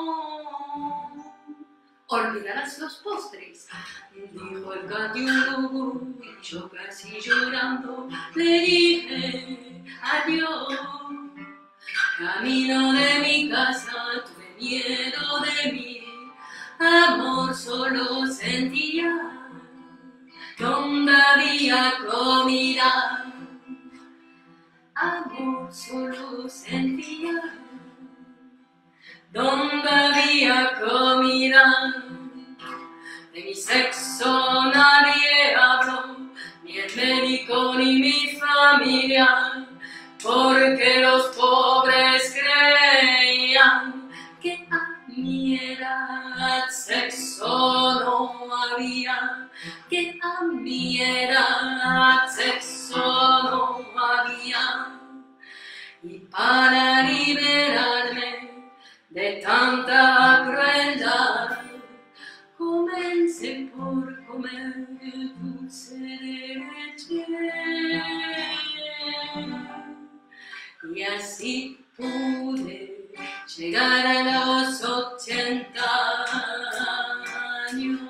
Olvidarás los postres, dijo el cardiólogo, y yo casi llorando le dije adiós. Camino de mi casa, tuve miedo de mí, amor solo sentía, donde había comida. Amor solo sentía, donde había comida. De mi sexo nadie habló, ni el médico ni mi familia, porque los pobres creían que a mi edad sexo no había, que a mi edad sexo no había. Y para liberarme de tanta crueldad, comencé por comer dulce de leche. Y así pude llegar a los 80 años.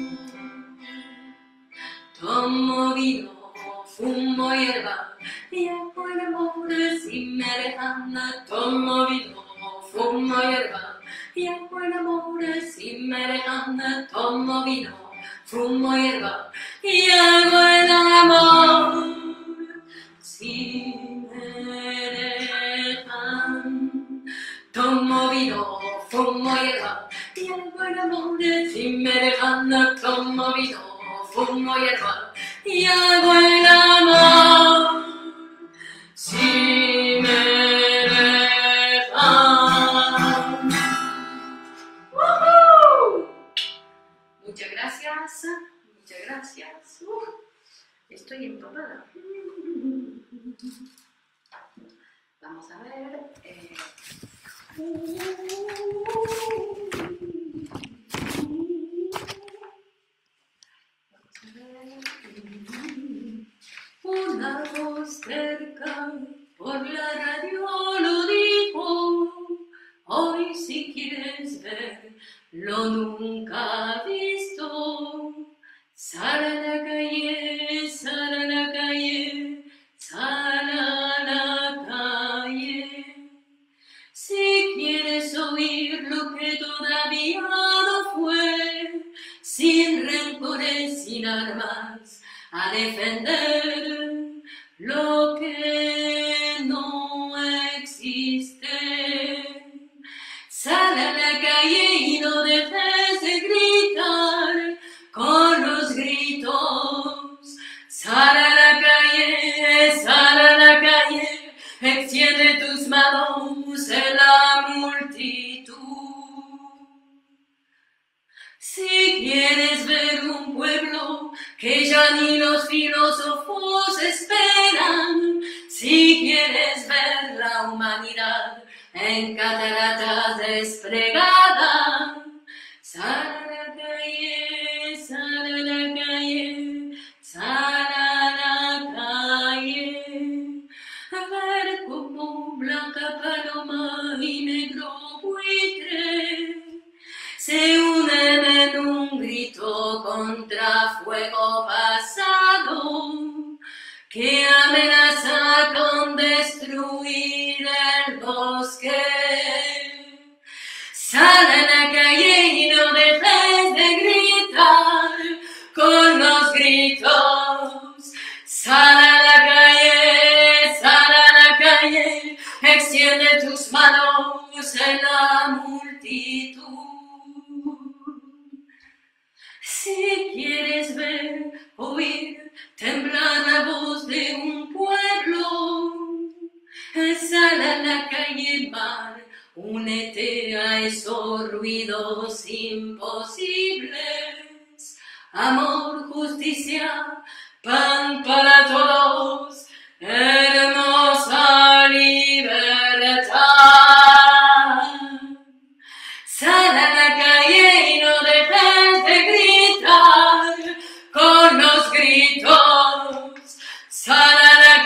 Tomo vino, fumo hierba, y hago el amor sin me dejan. Tomo vino, fumo hierba, y hago el amor sin me dejan. Tomo vino, fumo hierba, y hago el amor sin me dejan. Tomo vino, fumo hierba, y hago el amor sin me dejan. Tomo vino, fumo hierba, y hago el amor si me dejan. ¡Woohoo! Muchas gracias, muchas gracias. Estoy empapada. Vamos a ver. Una voz cerca por la radio lo dijo: hoy si quieres ver lo nunca visto. Sal a la calle, sal a la calle, sal a la calle. Si quieres oír lo que todavía no fue, sin rencores, sin armas, a defender lo que no existe. Sal a la calle y no dejes de gritar con los gritos. Sal a la calle, extiende tus manos en la multitud. Si quieres ver un pueblo que ya ni los filósofos esperan, si quieres ver la humanidad en cataratas desplegada, sal a la calle, sal a la calle, sal a la calle, a ver cómo blanca paloma y negro buitre se unen en un grito contra fuego pasado que amenaza con destruir el bosque. Sal a la calle y no dejes de gritar con los gritos. Sal a la calle, extiende tus manos en la multitud. Si quieres ver, oír, temblar la voz de un pueblo, sal a la calle, mar, únete a esos ruidos imposibles. Amor, justicia, pan para todos, hermosa libertad. Sal a la calle y no dejes de gritar con los gritos. Sal a la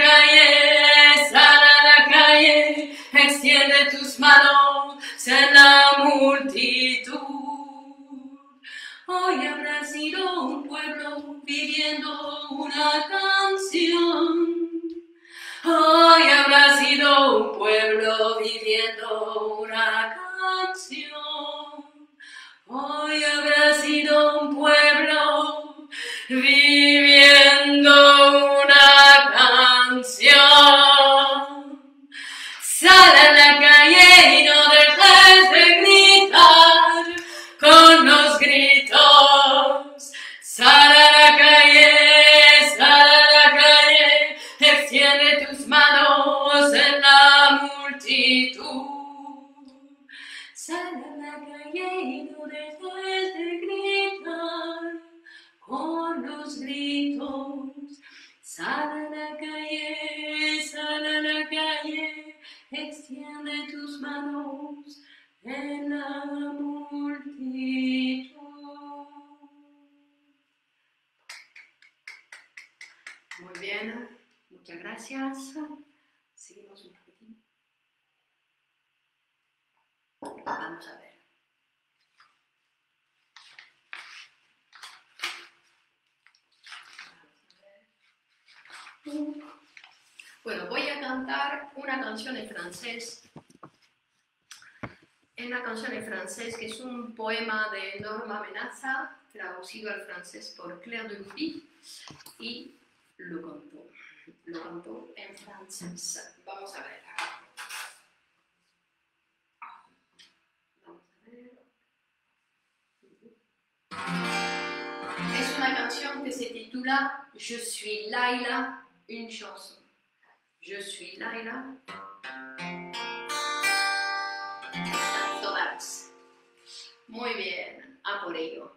calle, extiende tus manos en la multitud. Hoy habrá sido un pueblo viviendo una canción. Hoy habrá sido un pueblo viviendo una canción. Hoy habrá sido un pueblo viviendo una canción. Sal a la calle y no dejes de gritar con los gritos. Sal a la calle, extiende tus manos en la multitud. Sal a la calle y no dejes de gritar con los gritos. Sal a la calle, extiende tus manos en la multitud. Muy bien, muchas gracias. Seguimos un poquitín. Vamos a ver. Bueno, voy a cantar una canción en francés. Una canción en francés que es un poema de Norma Amenaza, traducido al francés por Claire de Louis, y lo cantó en francés. Vamos a ver. Es una canción que se titula Je suis Laila, une chanson. Je suis Laila. Todas. Muy bien, a por ello.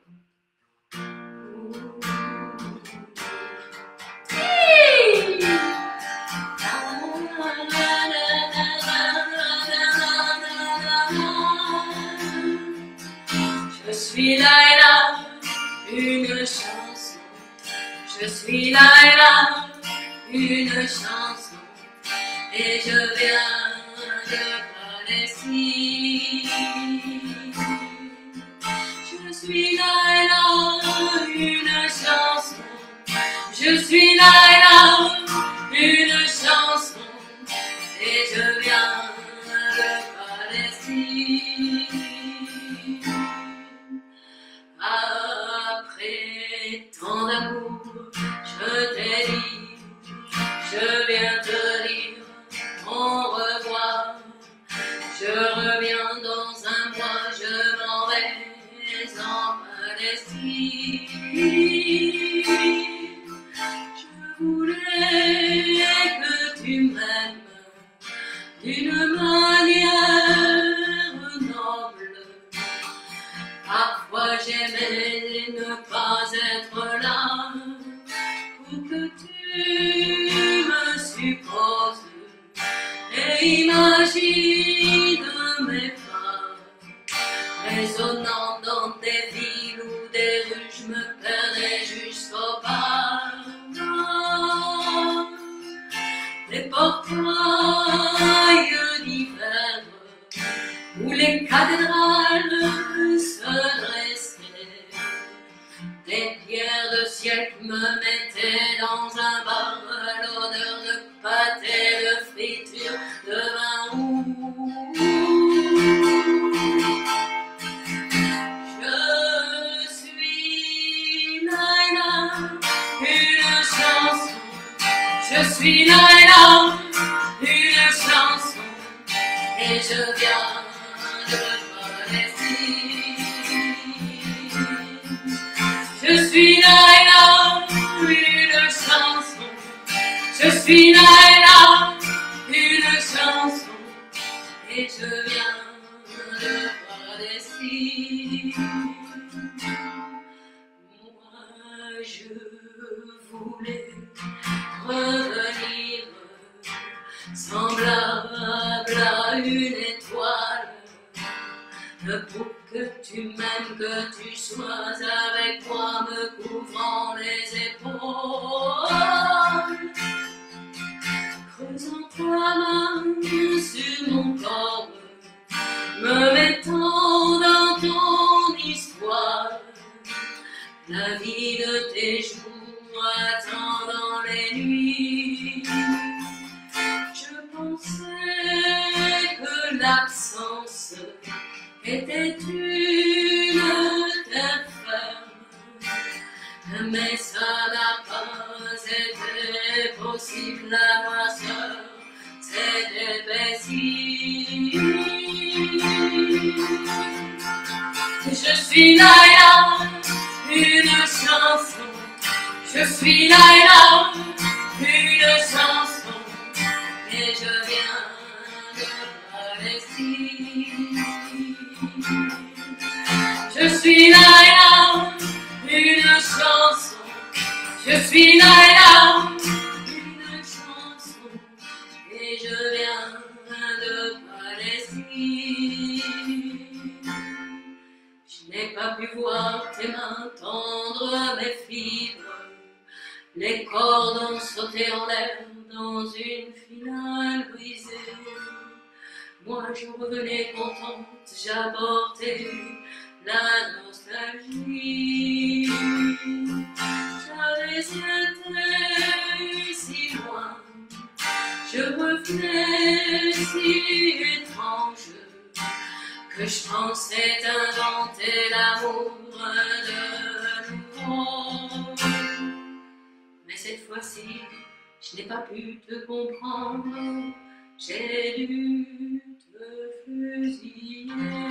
Je suis Laila, une chanson. Je suis Laila, une chanson. Et je viens de Palestine. suis Laila, une chanson. Je suis Laila, une chanson. Et je viens de Palestine. Après tant d'amour, je t'ai dit, je viens te dire au revoir. Je reviens dans un mois, je m'en vais en Palestine. Je voulais que tu m'aimes d'une manière noble. Parfois j'aimais ne pas être là pour que tu me supposes et imagine mes pas résonnant dans des villes ou des rues, je me perdais jusqu'au pardon. Les portails d'hiver où les cathédrales se dressaient, des pierres de siècle me mettaient dans un bar, l'odeur de pâté, de friture, de vin rouge. Je suis Laila, une chanson. Je suis Laila, une chanson. Et je viens de Palestine. Je suis Laila, une chanson. Je suis Laila, une chanson. Et je viens de Palestine. Moi je voulais revenir semblable à une étoile, pour que tu m'aimes, que tu sois avec moi, me couvrant les épaules, creusant ta main sur mon corps, me mettant dans ton histoire, la vie de tes jours attendant les nuits. Je pensais que l'absence était une terre ferme, mais ça n'a pas été possible, à ma sœur, c'était possible. Je suis Laila, une chanson. Je suis Laila, une chanson. Et je viens de Palestine. Je suis Laila, une chanson. Je suis Laila, une chanson. Et je viens de Palestine. Je n'ai pas pu voir tes mains tendre mes fibres, les cordons sautés en l'air dans une finale brisée. Moi je revenais contente, j'apportais la nostalgie. J'avais été si loin, je revenais si étrange, que je pensais inventer l'amour de nouveau. Mais cette fois-ci, je n'ai pas pu te comprendre, j'ai dû te fusiller.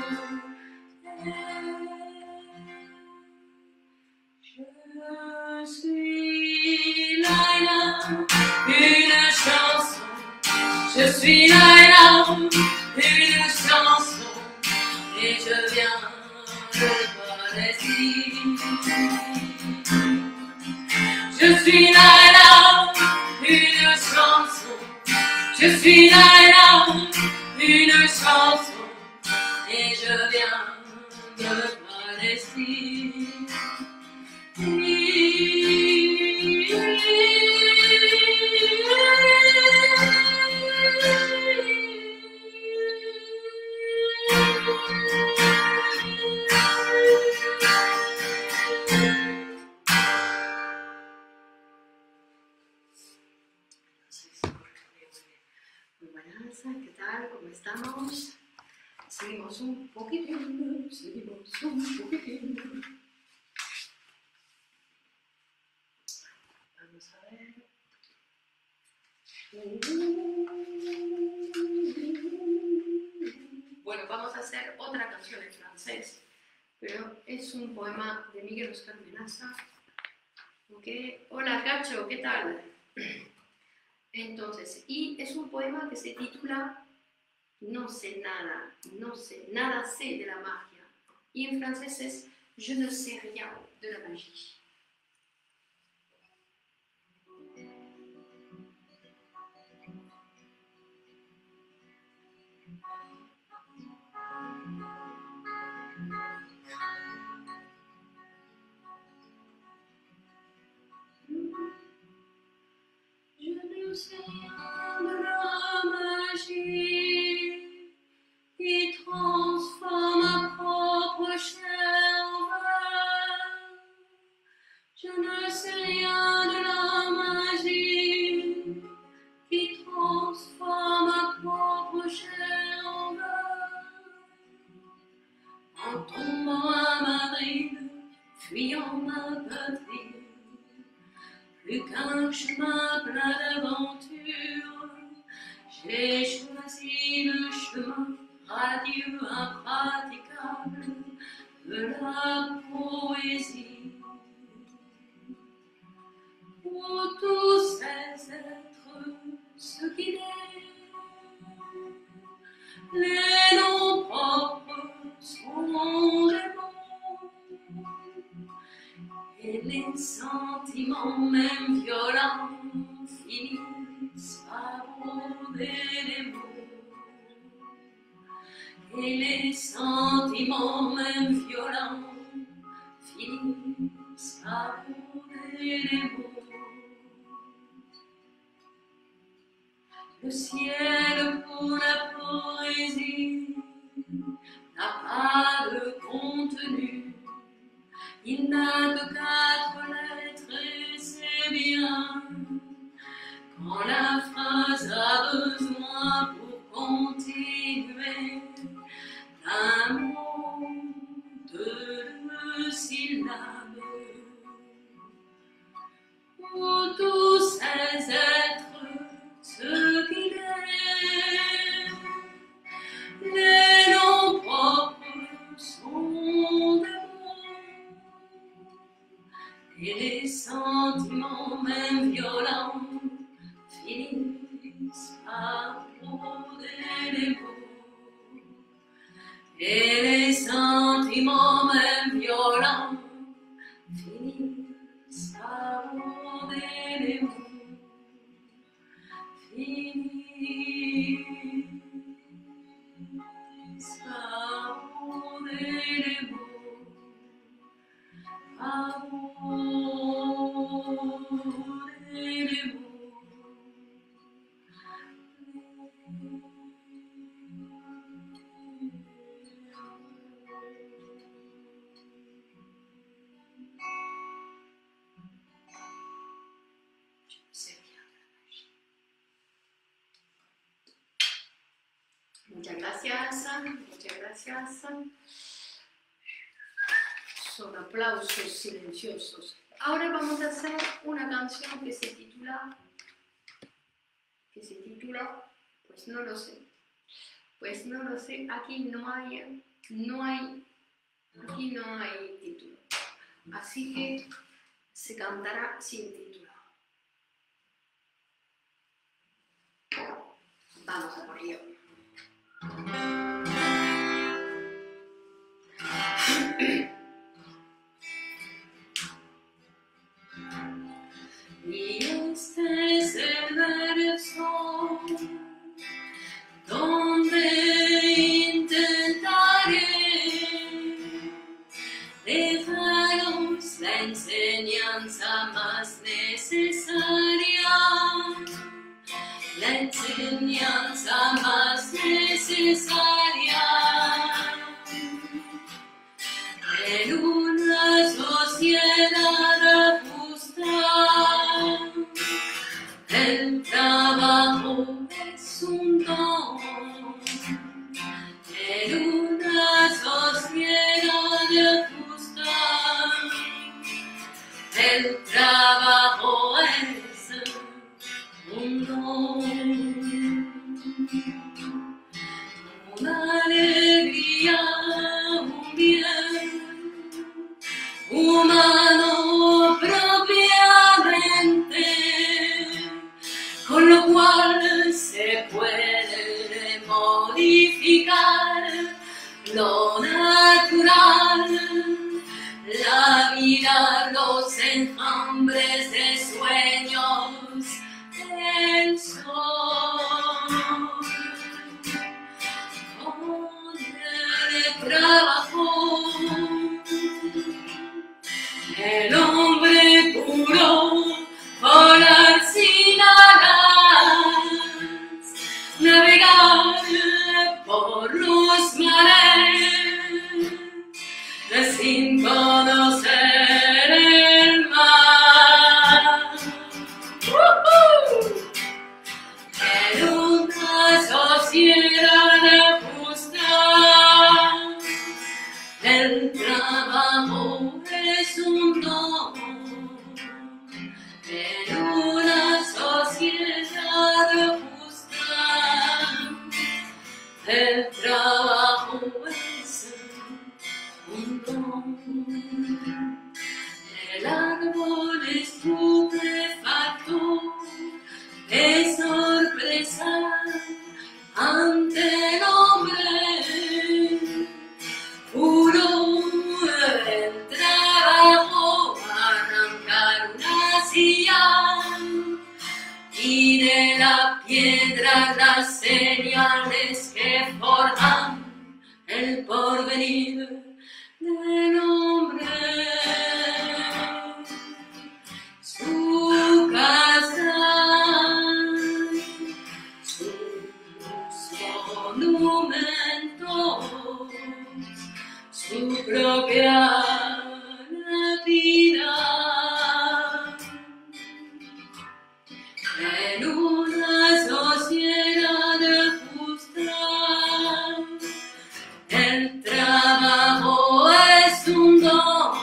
Je suis Laila, une chanson. Je suis Laila, une chanson. Et je viens de Palestine. Je suis Laila, une chanson. Je suis Laila, une chanson. Et je viens de Palestine. Seguimos un poquitín, seguimos un poquitín. Vamos a ver. Bueno, vamos a hacer otra canción en francés, pero es un poema de Miguel Oscar Menaza. Okay. Hola Cacho, ¿qué tal? Entonces, y es un poema que se titula No sé nada sé de la magia. Y en francés es Je ne sais rien de la magie. Je ne sais rien de la magie qui transforme ma propre chair en verre. Je ne sais rien de la magie qui transforme ma propre chair en verre. En tombant à Madrid, fuyant ma patrie, plus qu'un chemin plein d'aventures, j'ai choisi le chemin radieux, impraticable de la poésie. Pour tous ces êtres se guider, les noms propres sont des mots, et les sentiments même violents finissent par broder les mots. Et les sentiments même violents finissent par broder les mots. Le ciel pour la poésie n'a pas de contenu. Il n'a que 4 lettres et c'est bien. Quand la phrase a besoin pour continuer d'un mot, de 2 syllabes. Où tous ces êtres se guidaient, les noms propres sont des mots, et les sentiments même violents finissent par broder les mots. Et les sentiments même violents finissent par broder les mots. Finissent par broder les mots. Par broder les mots. Muchas gracias. Son aplausos silenciosos. Ahora vamos a hacer una canción que se titula, pues no lo sé. Aquí no hay título. Así que se cantará sin título. Vamos a por ello. Y este es el verso donde intentaré dejaros la enseñanza más necesaria, la enseñanza más necesaria en una sociedad justa. El trabajo es un don en trabajo es un don, una alegría, un bien humano propiamente, con lo cual se puede modificar lo natural, la vida, los enjambres de sueños, el sol. Con el trabajo, el hombre puro, volar sin alas, navegar por los mares, sin conocer el mar. En una sociedad justa, el trabajo es un don. En una sociedad justa, el trabajo es un don. El árbol estupefacto de sorpresa ante el hombre puro, el trabajo, arrancar una silla y de la piedra las señales que forjan el porvenir del hombre. Su casa, sus monumentos, su propia vida. En una sociedad justa, el trabajo es un don.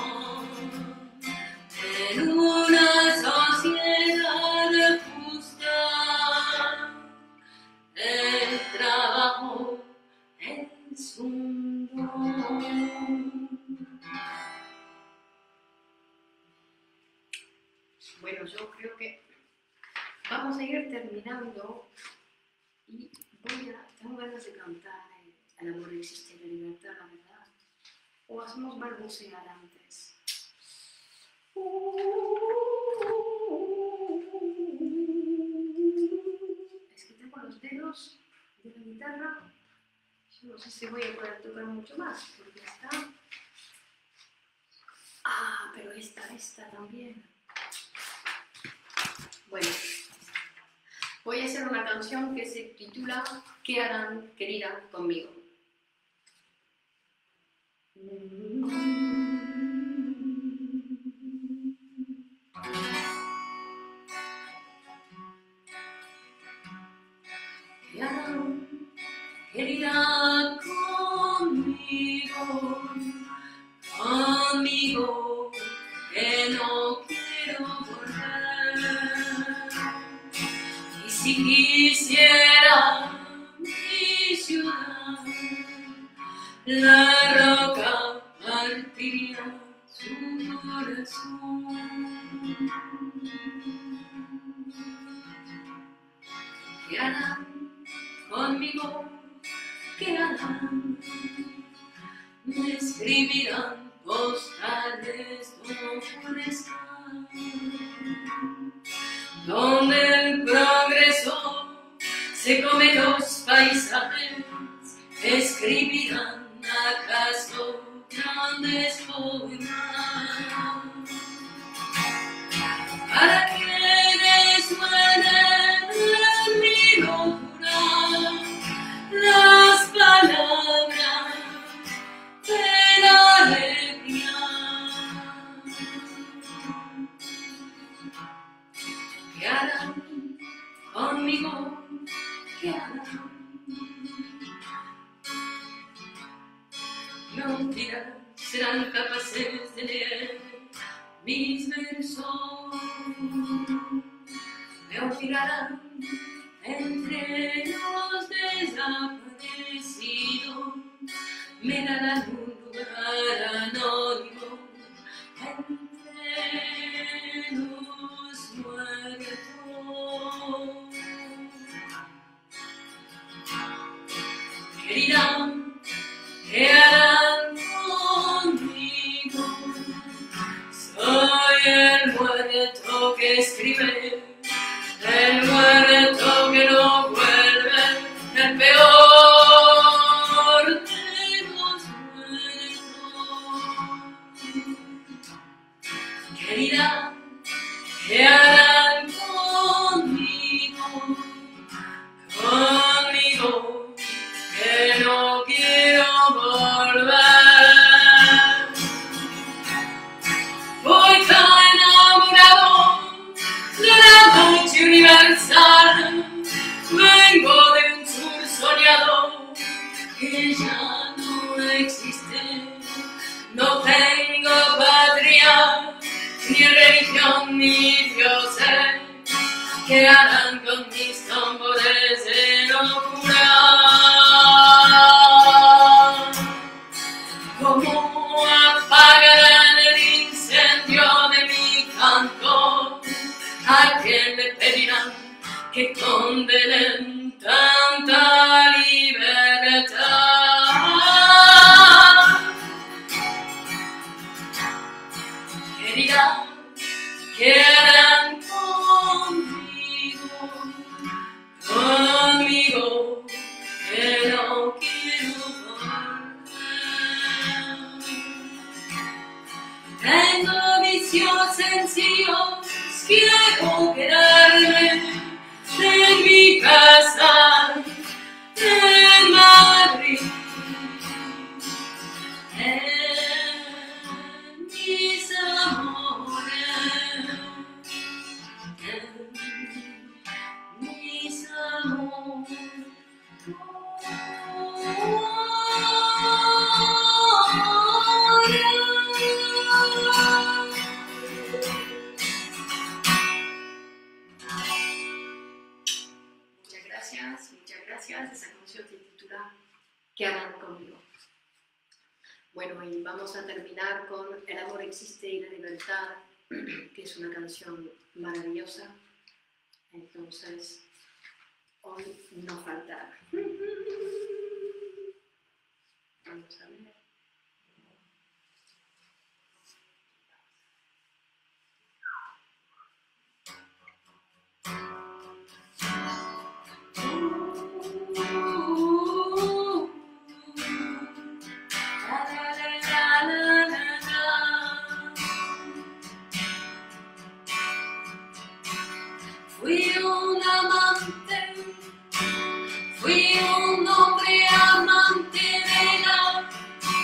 En una sociedad justa, el trabajo es un don. Bueno, yo creo que vamos a ir terminando y tengo ganas de cantar El amor existe en la libertad, la verdad. O hacemos balbucear antes. Es que tengo los dedos de la guitarra. Yo no sé si voy a poder tocar mucho más, porque está... Ah, pero esta también. Bueno, voy a hacer una canción que se titula ¿Qué harán, querida, conmigo? ¿Qué harán, querida, conmigo? Conmigo, que no quiero volver. Y si quisiera mi ciudad, la roca partiría su corazón. ¿Qué harán conmigo? ¿Qué harán? Me escribirán postales como donde el progreso se come los paisajes, escribirán acaso grandes poemas para que resuenen en mi locura las palabras de la alegría. ¿Qué harán conmigo? ¿Qué harán? Mentiras serán capaces de leer mis versos me obligarán entre los desaparecidos, me darán un lugar anónimo entre los muertos. Querida, ¿qué harán conmigo? Soy el muerto que escribe, el muerto que no vuelve, el peor de los muertos. Querida, ¿qué harán conmigo? Conmigo, que no quiero volver. Voy tan enamorado de la noche universal, vengo de un sur soñado que ya no existe. No tengo patria, ni religión, ni dioses. ¿Qué harán con mis tambores de locura? ¿Cómo apagarán el incendio de mi canto? ¿A quién le pedirán que condenen tanta libertad? Querida, ¿qué harán conmigo? Conmigo, que no quiero volver. Tengo vicios sencillos, quiero quedarme en mi casa, en Madrid, en mis amores, en mis amores. Muchas gracias. Esa canción se titula ¿Qué harán conmigo? Bueno, y vamos a terminar con El amor existe y la libertad, que es una canción maravillosa. Entonces, hoy no faltará. Vamos a ver. Fui un amante, fui un hombre amante de la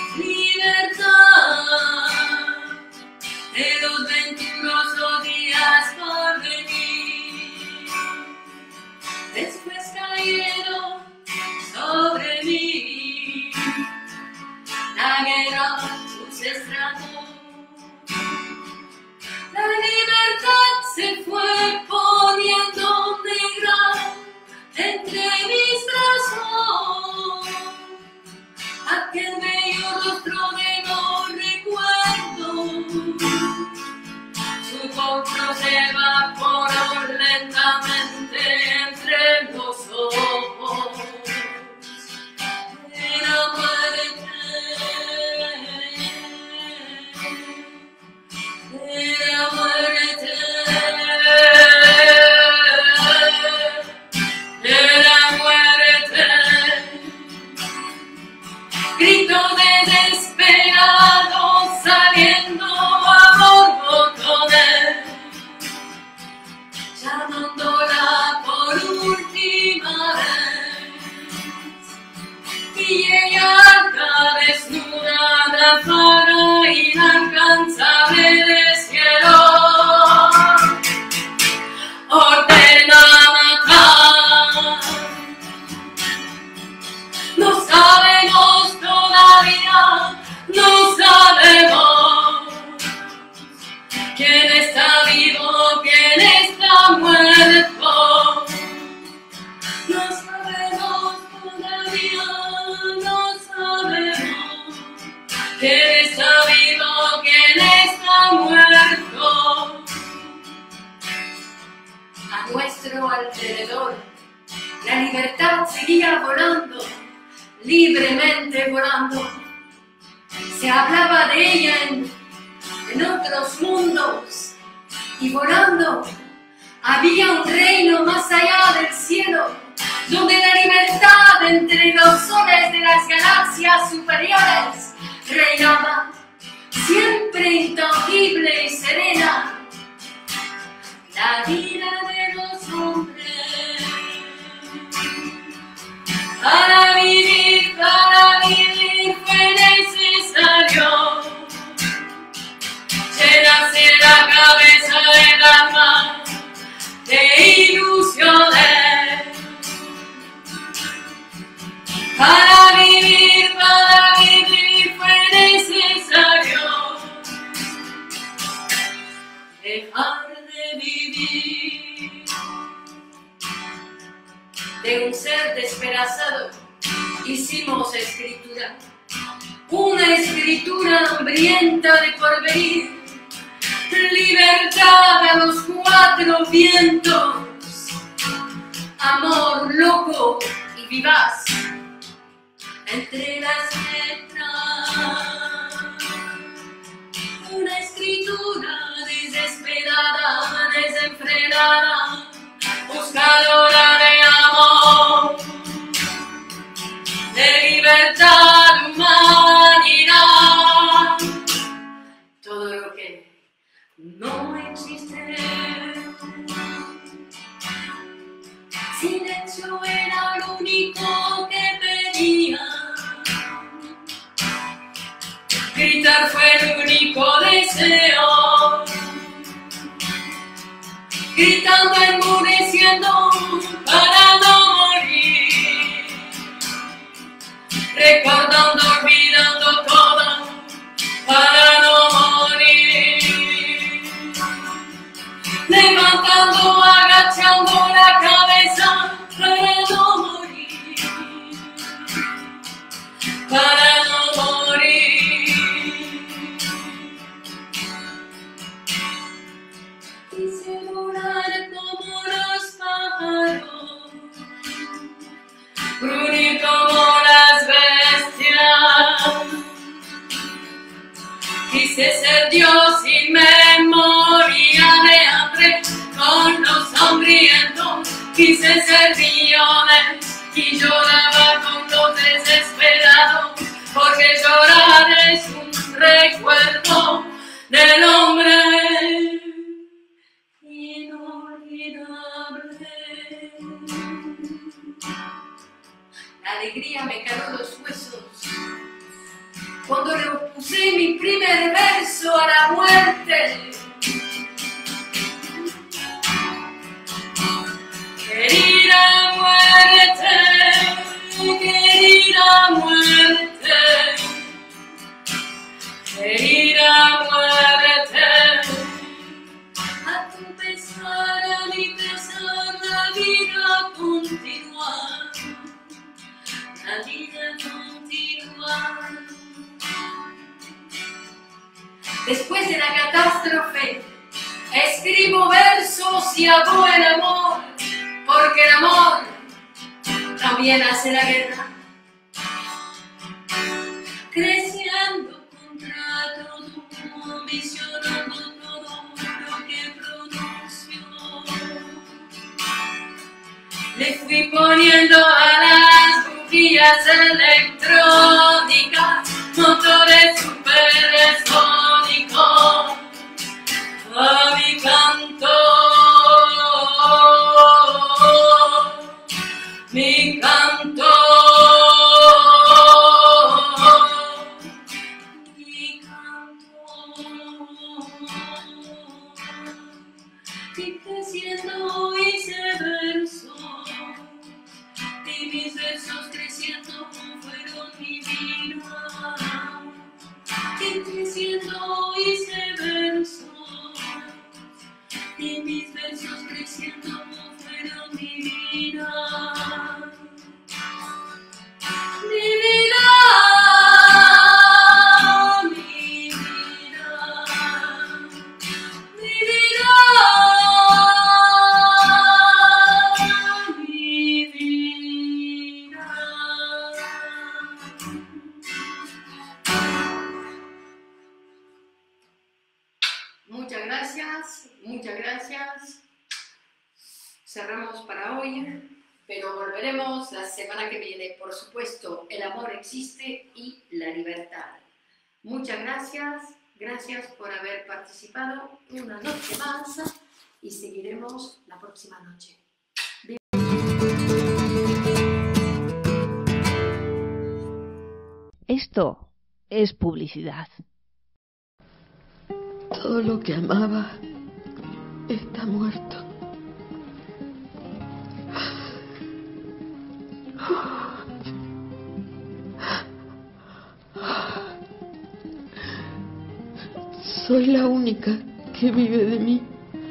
nuestro alrededor. La libertad seguía volando, libremente volando. Se hablaba de ella en otros mundos, y volando había un reino más allá del cielo, donde la libertad entre los soles de las galaxias superiores reinaba, siempre intangible y serena. La vida de los hombres. Para vivir fue necesario llenarse la cabeza, el alma de ilusiones. Para vivir fue necesario dejar de vivir. De un ser despedazado hicimos escritura, una escritura hambrienta de porvenir, libertad a los cuatro vientos, amor loco y vivaz entre las letras, una escritura desesperada, desenfrenada, buscadora de amor, de libertad, humanidad, todo lo que no existe. Silencio era lo único que pedía, gritar fue el único deseo. Gritando, enmudeciendo para no morir, recordando, olvidando todo para no morir, levantando, agachando la cabeza para no morir, para no morir. Quise volar como los pájaros, brunir como las bestias. Quise ser Dios y me moría de hambre con los hambrientos. Quise ser millones y lloraba con los desesperados, porque llorar es un recuerdo del hombre inolvidable. La alegría me caló los huesos cuando le opuse mi primer verso a la muerte. Querida muerte, querida muerte, querida muerte. A tu pesar, a mi pesar, la vida continúa, la vida continúa. Después de la catástrofe, escribo versos y hago el amor, porque el amor también hace la guerra. Creciendo contra todo, ambicionando todo lo que pronunció. Le fui poniendo a las bujías electrónicas motores supersónicos a mi canto. Mi canto, mi canto, y creciendo hice versos, y mis versos creciendo fueron mi vida, y creciendo hice versos, y mis versos creciendo fueron mi vida. Mi vida, mi vida, mi vida, Muchas gracias, muchas gracias. Cerramos para hoy, pero volveremos la semana que viene. Por supuesto, el amor existe y la libertad. Muchas gracias, gracias por haber participado una noche más y seguiremos la próxima noche. Esto es publicidad. Todo lo que amaba está muerto. Soy la única que vive de mí.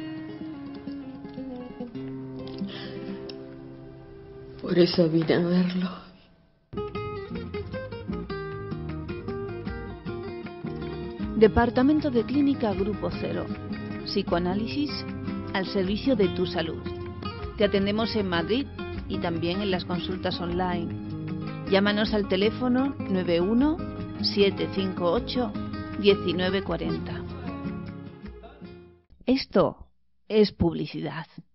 Por eso vine a verlo. Departamento de Clínica Grupo Cero. Psicoanálisis al servicio de tu salud. Te atendemos en Madrid y también en las consultas online. Llámanos al teléfono 91 758 1940. Esto es publicidad.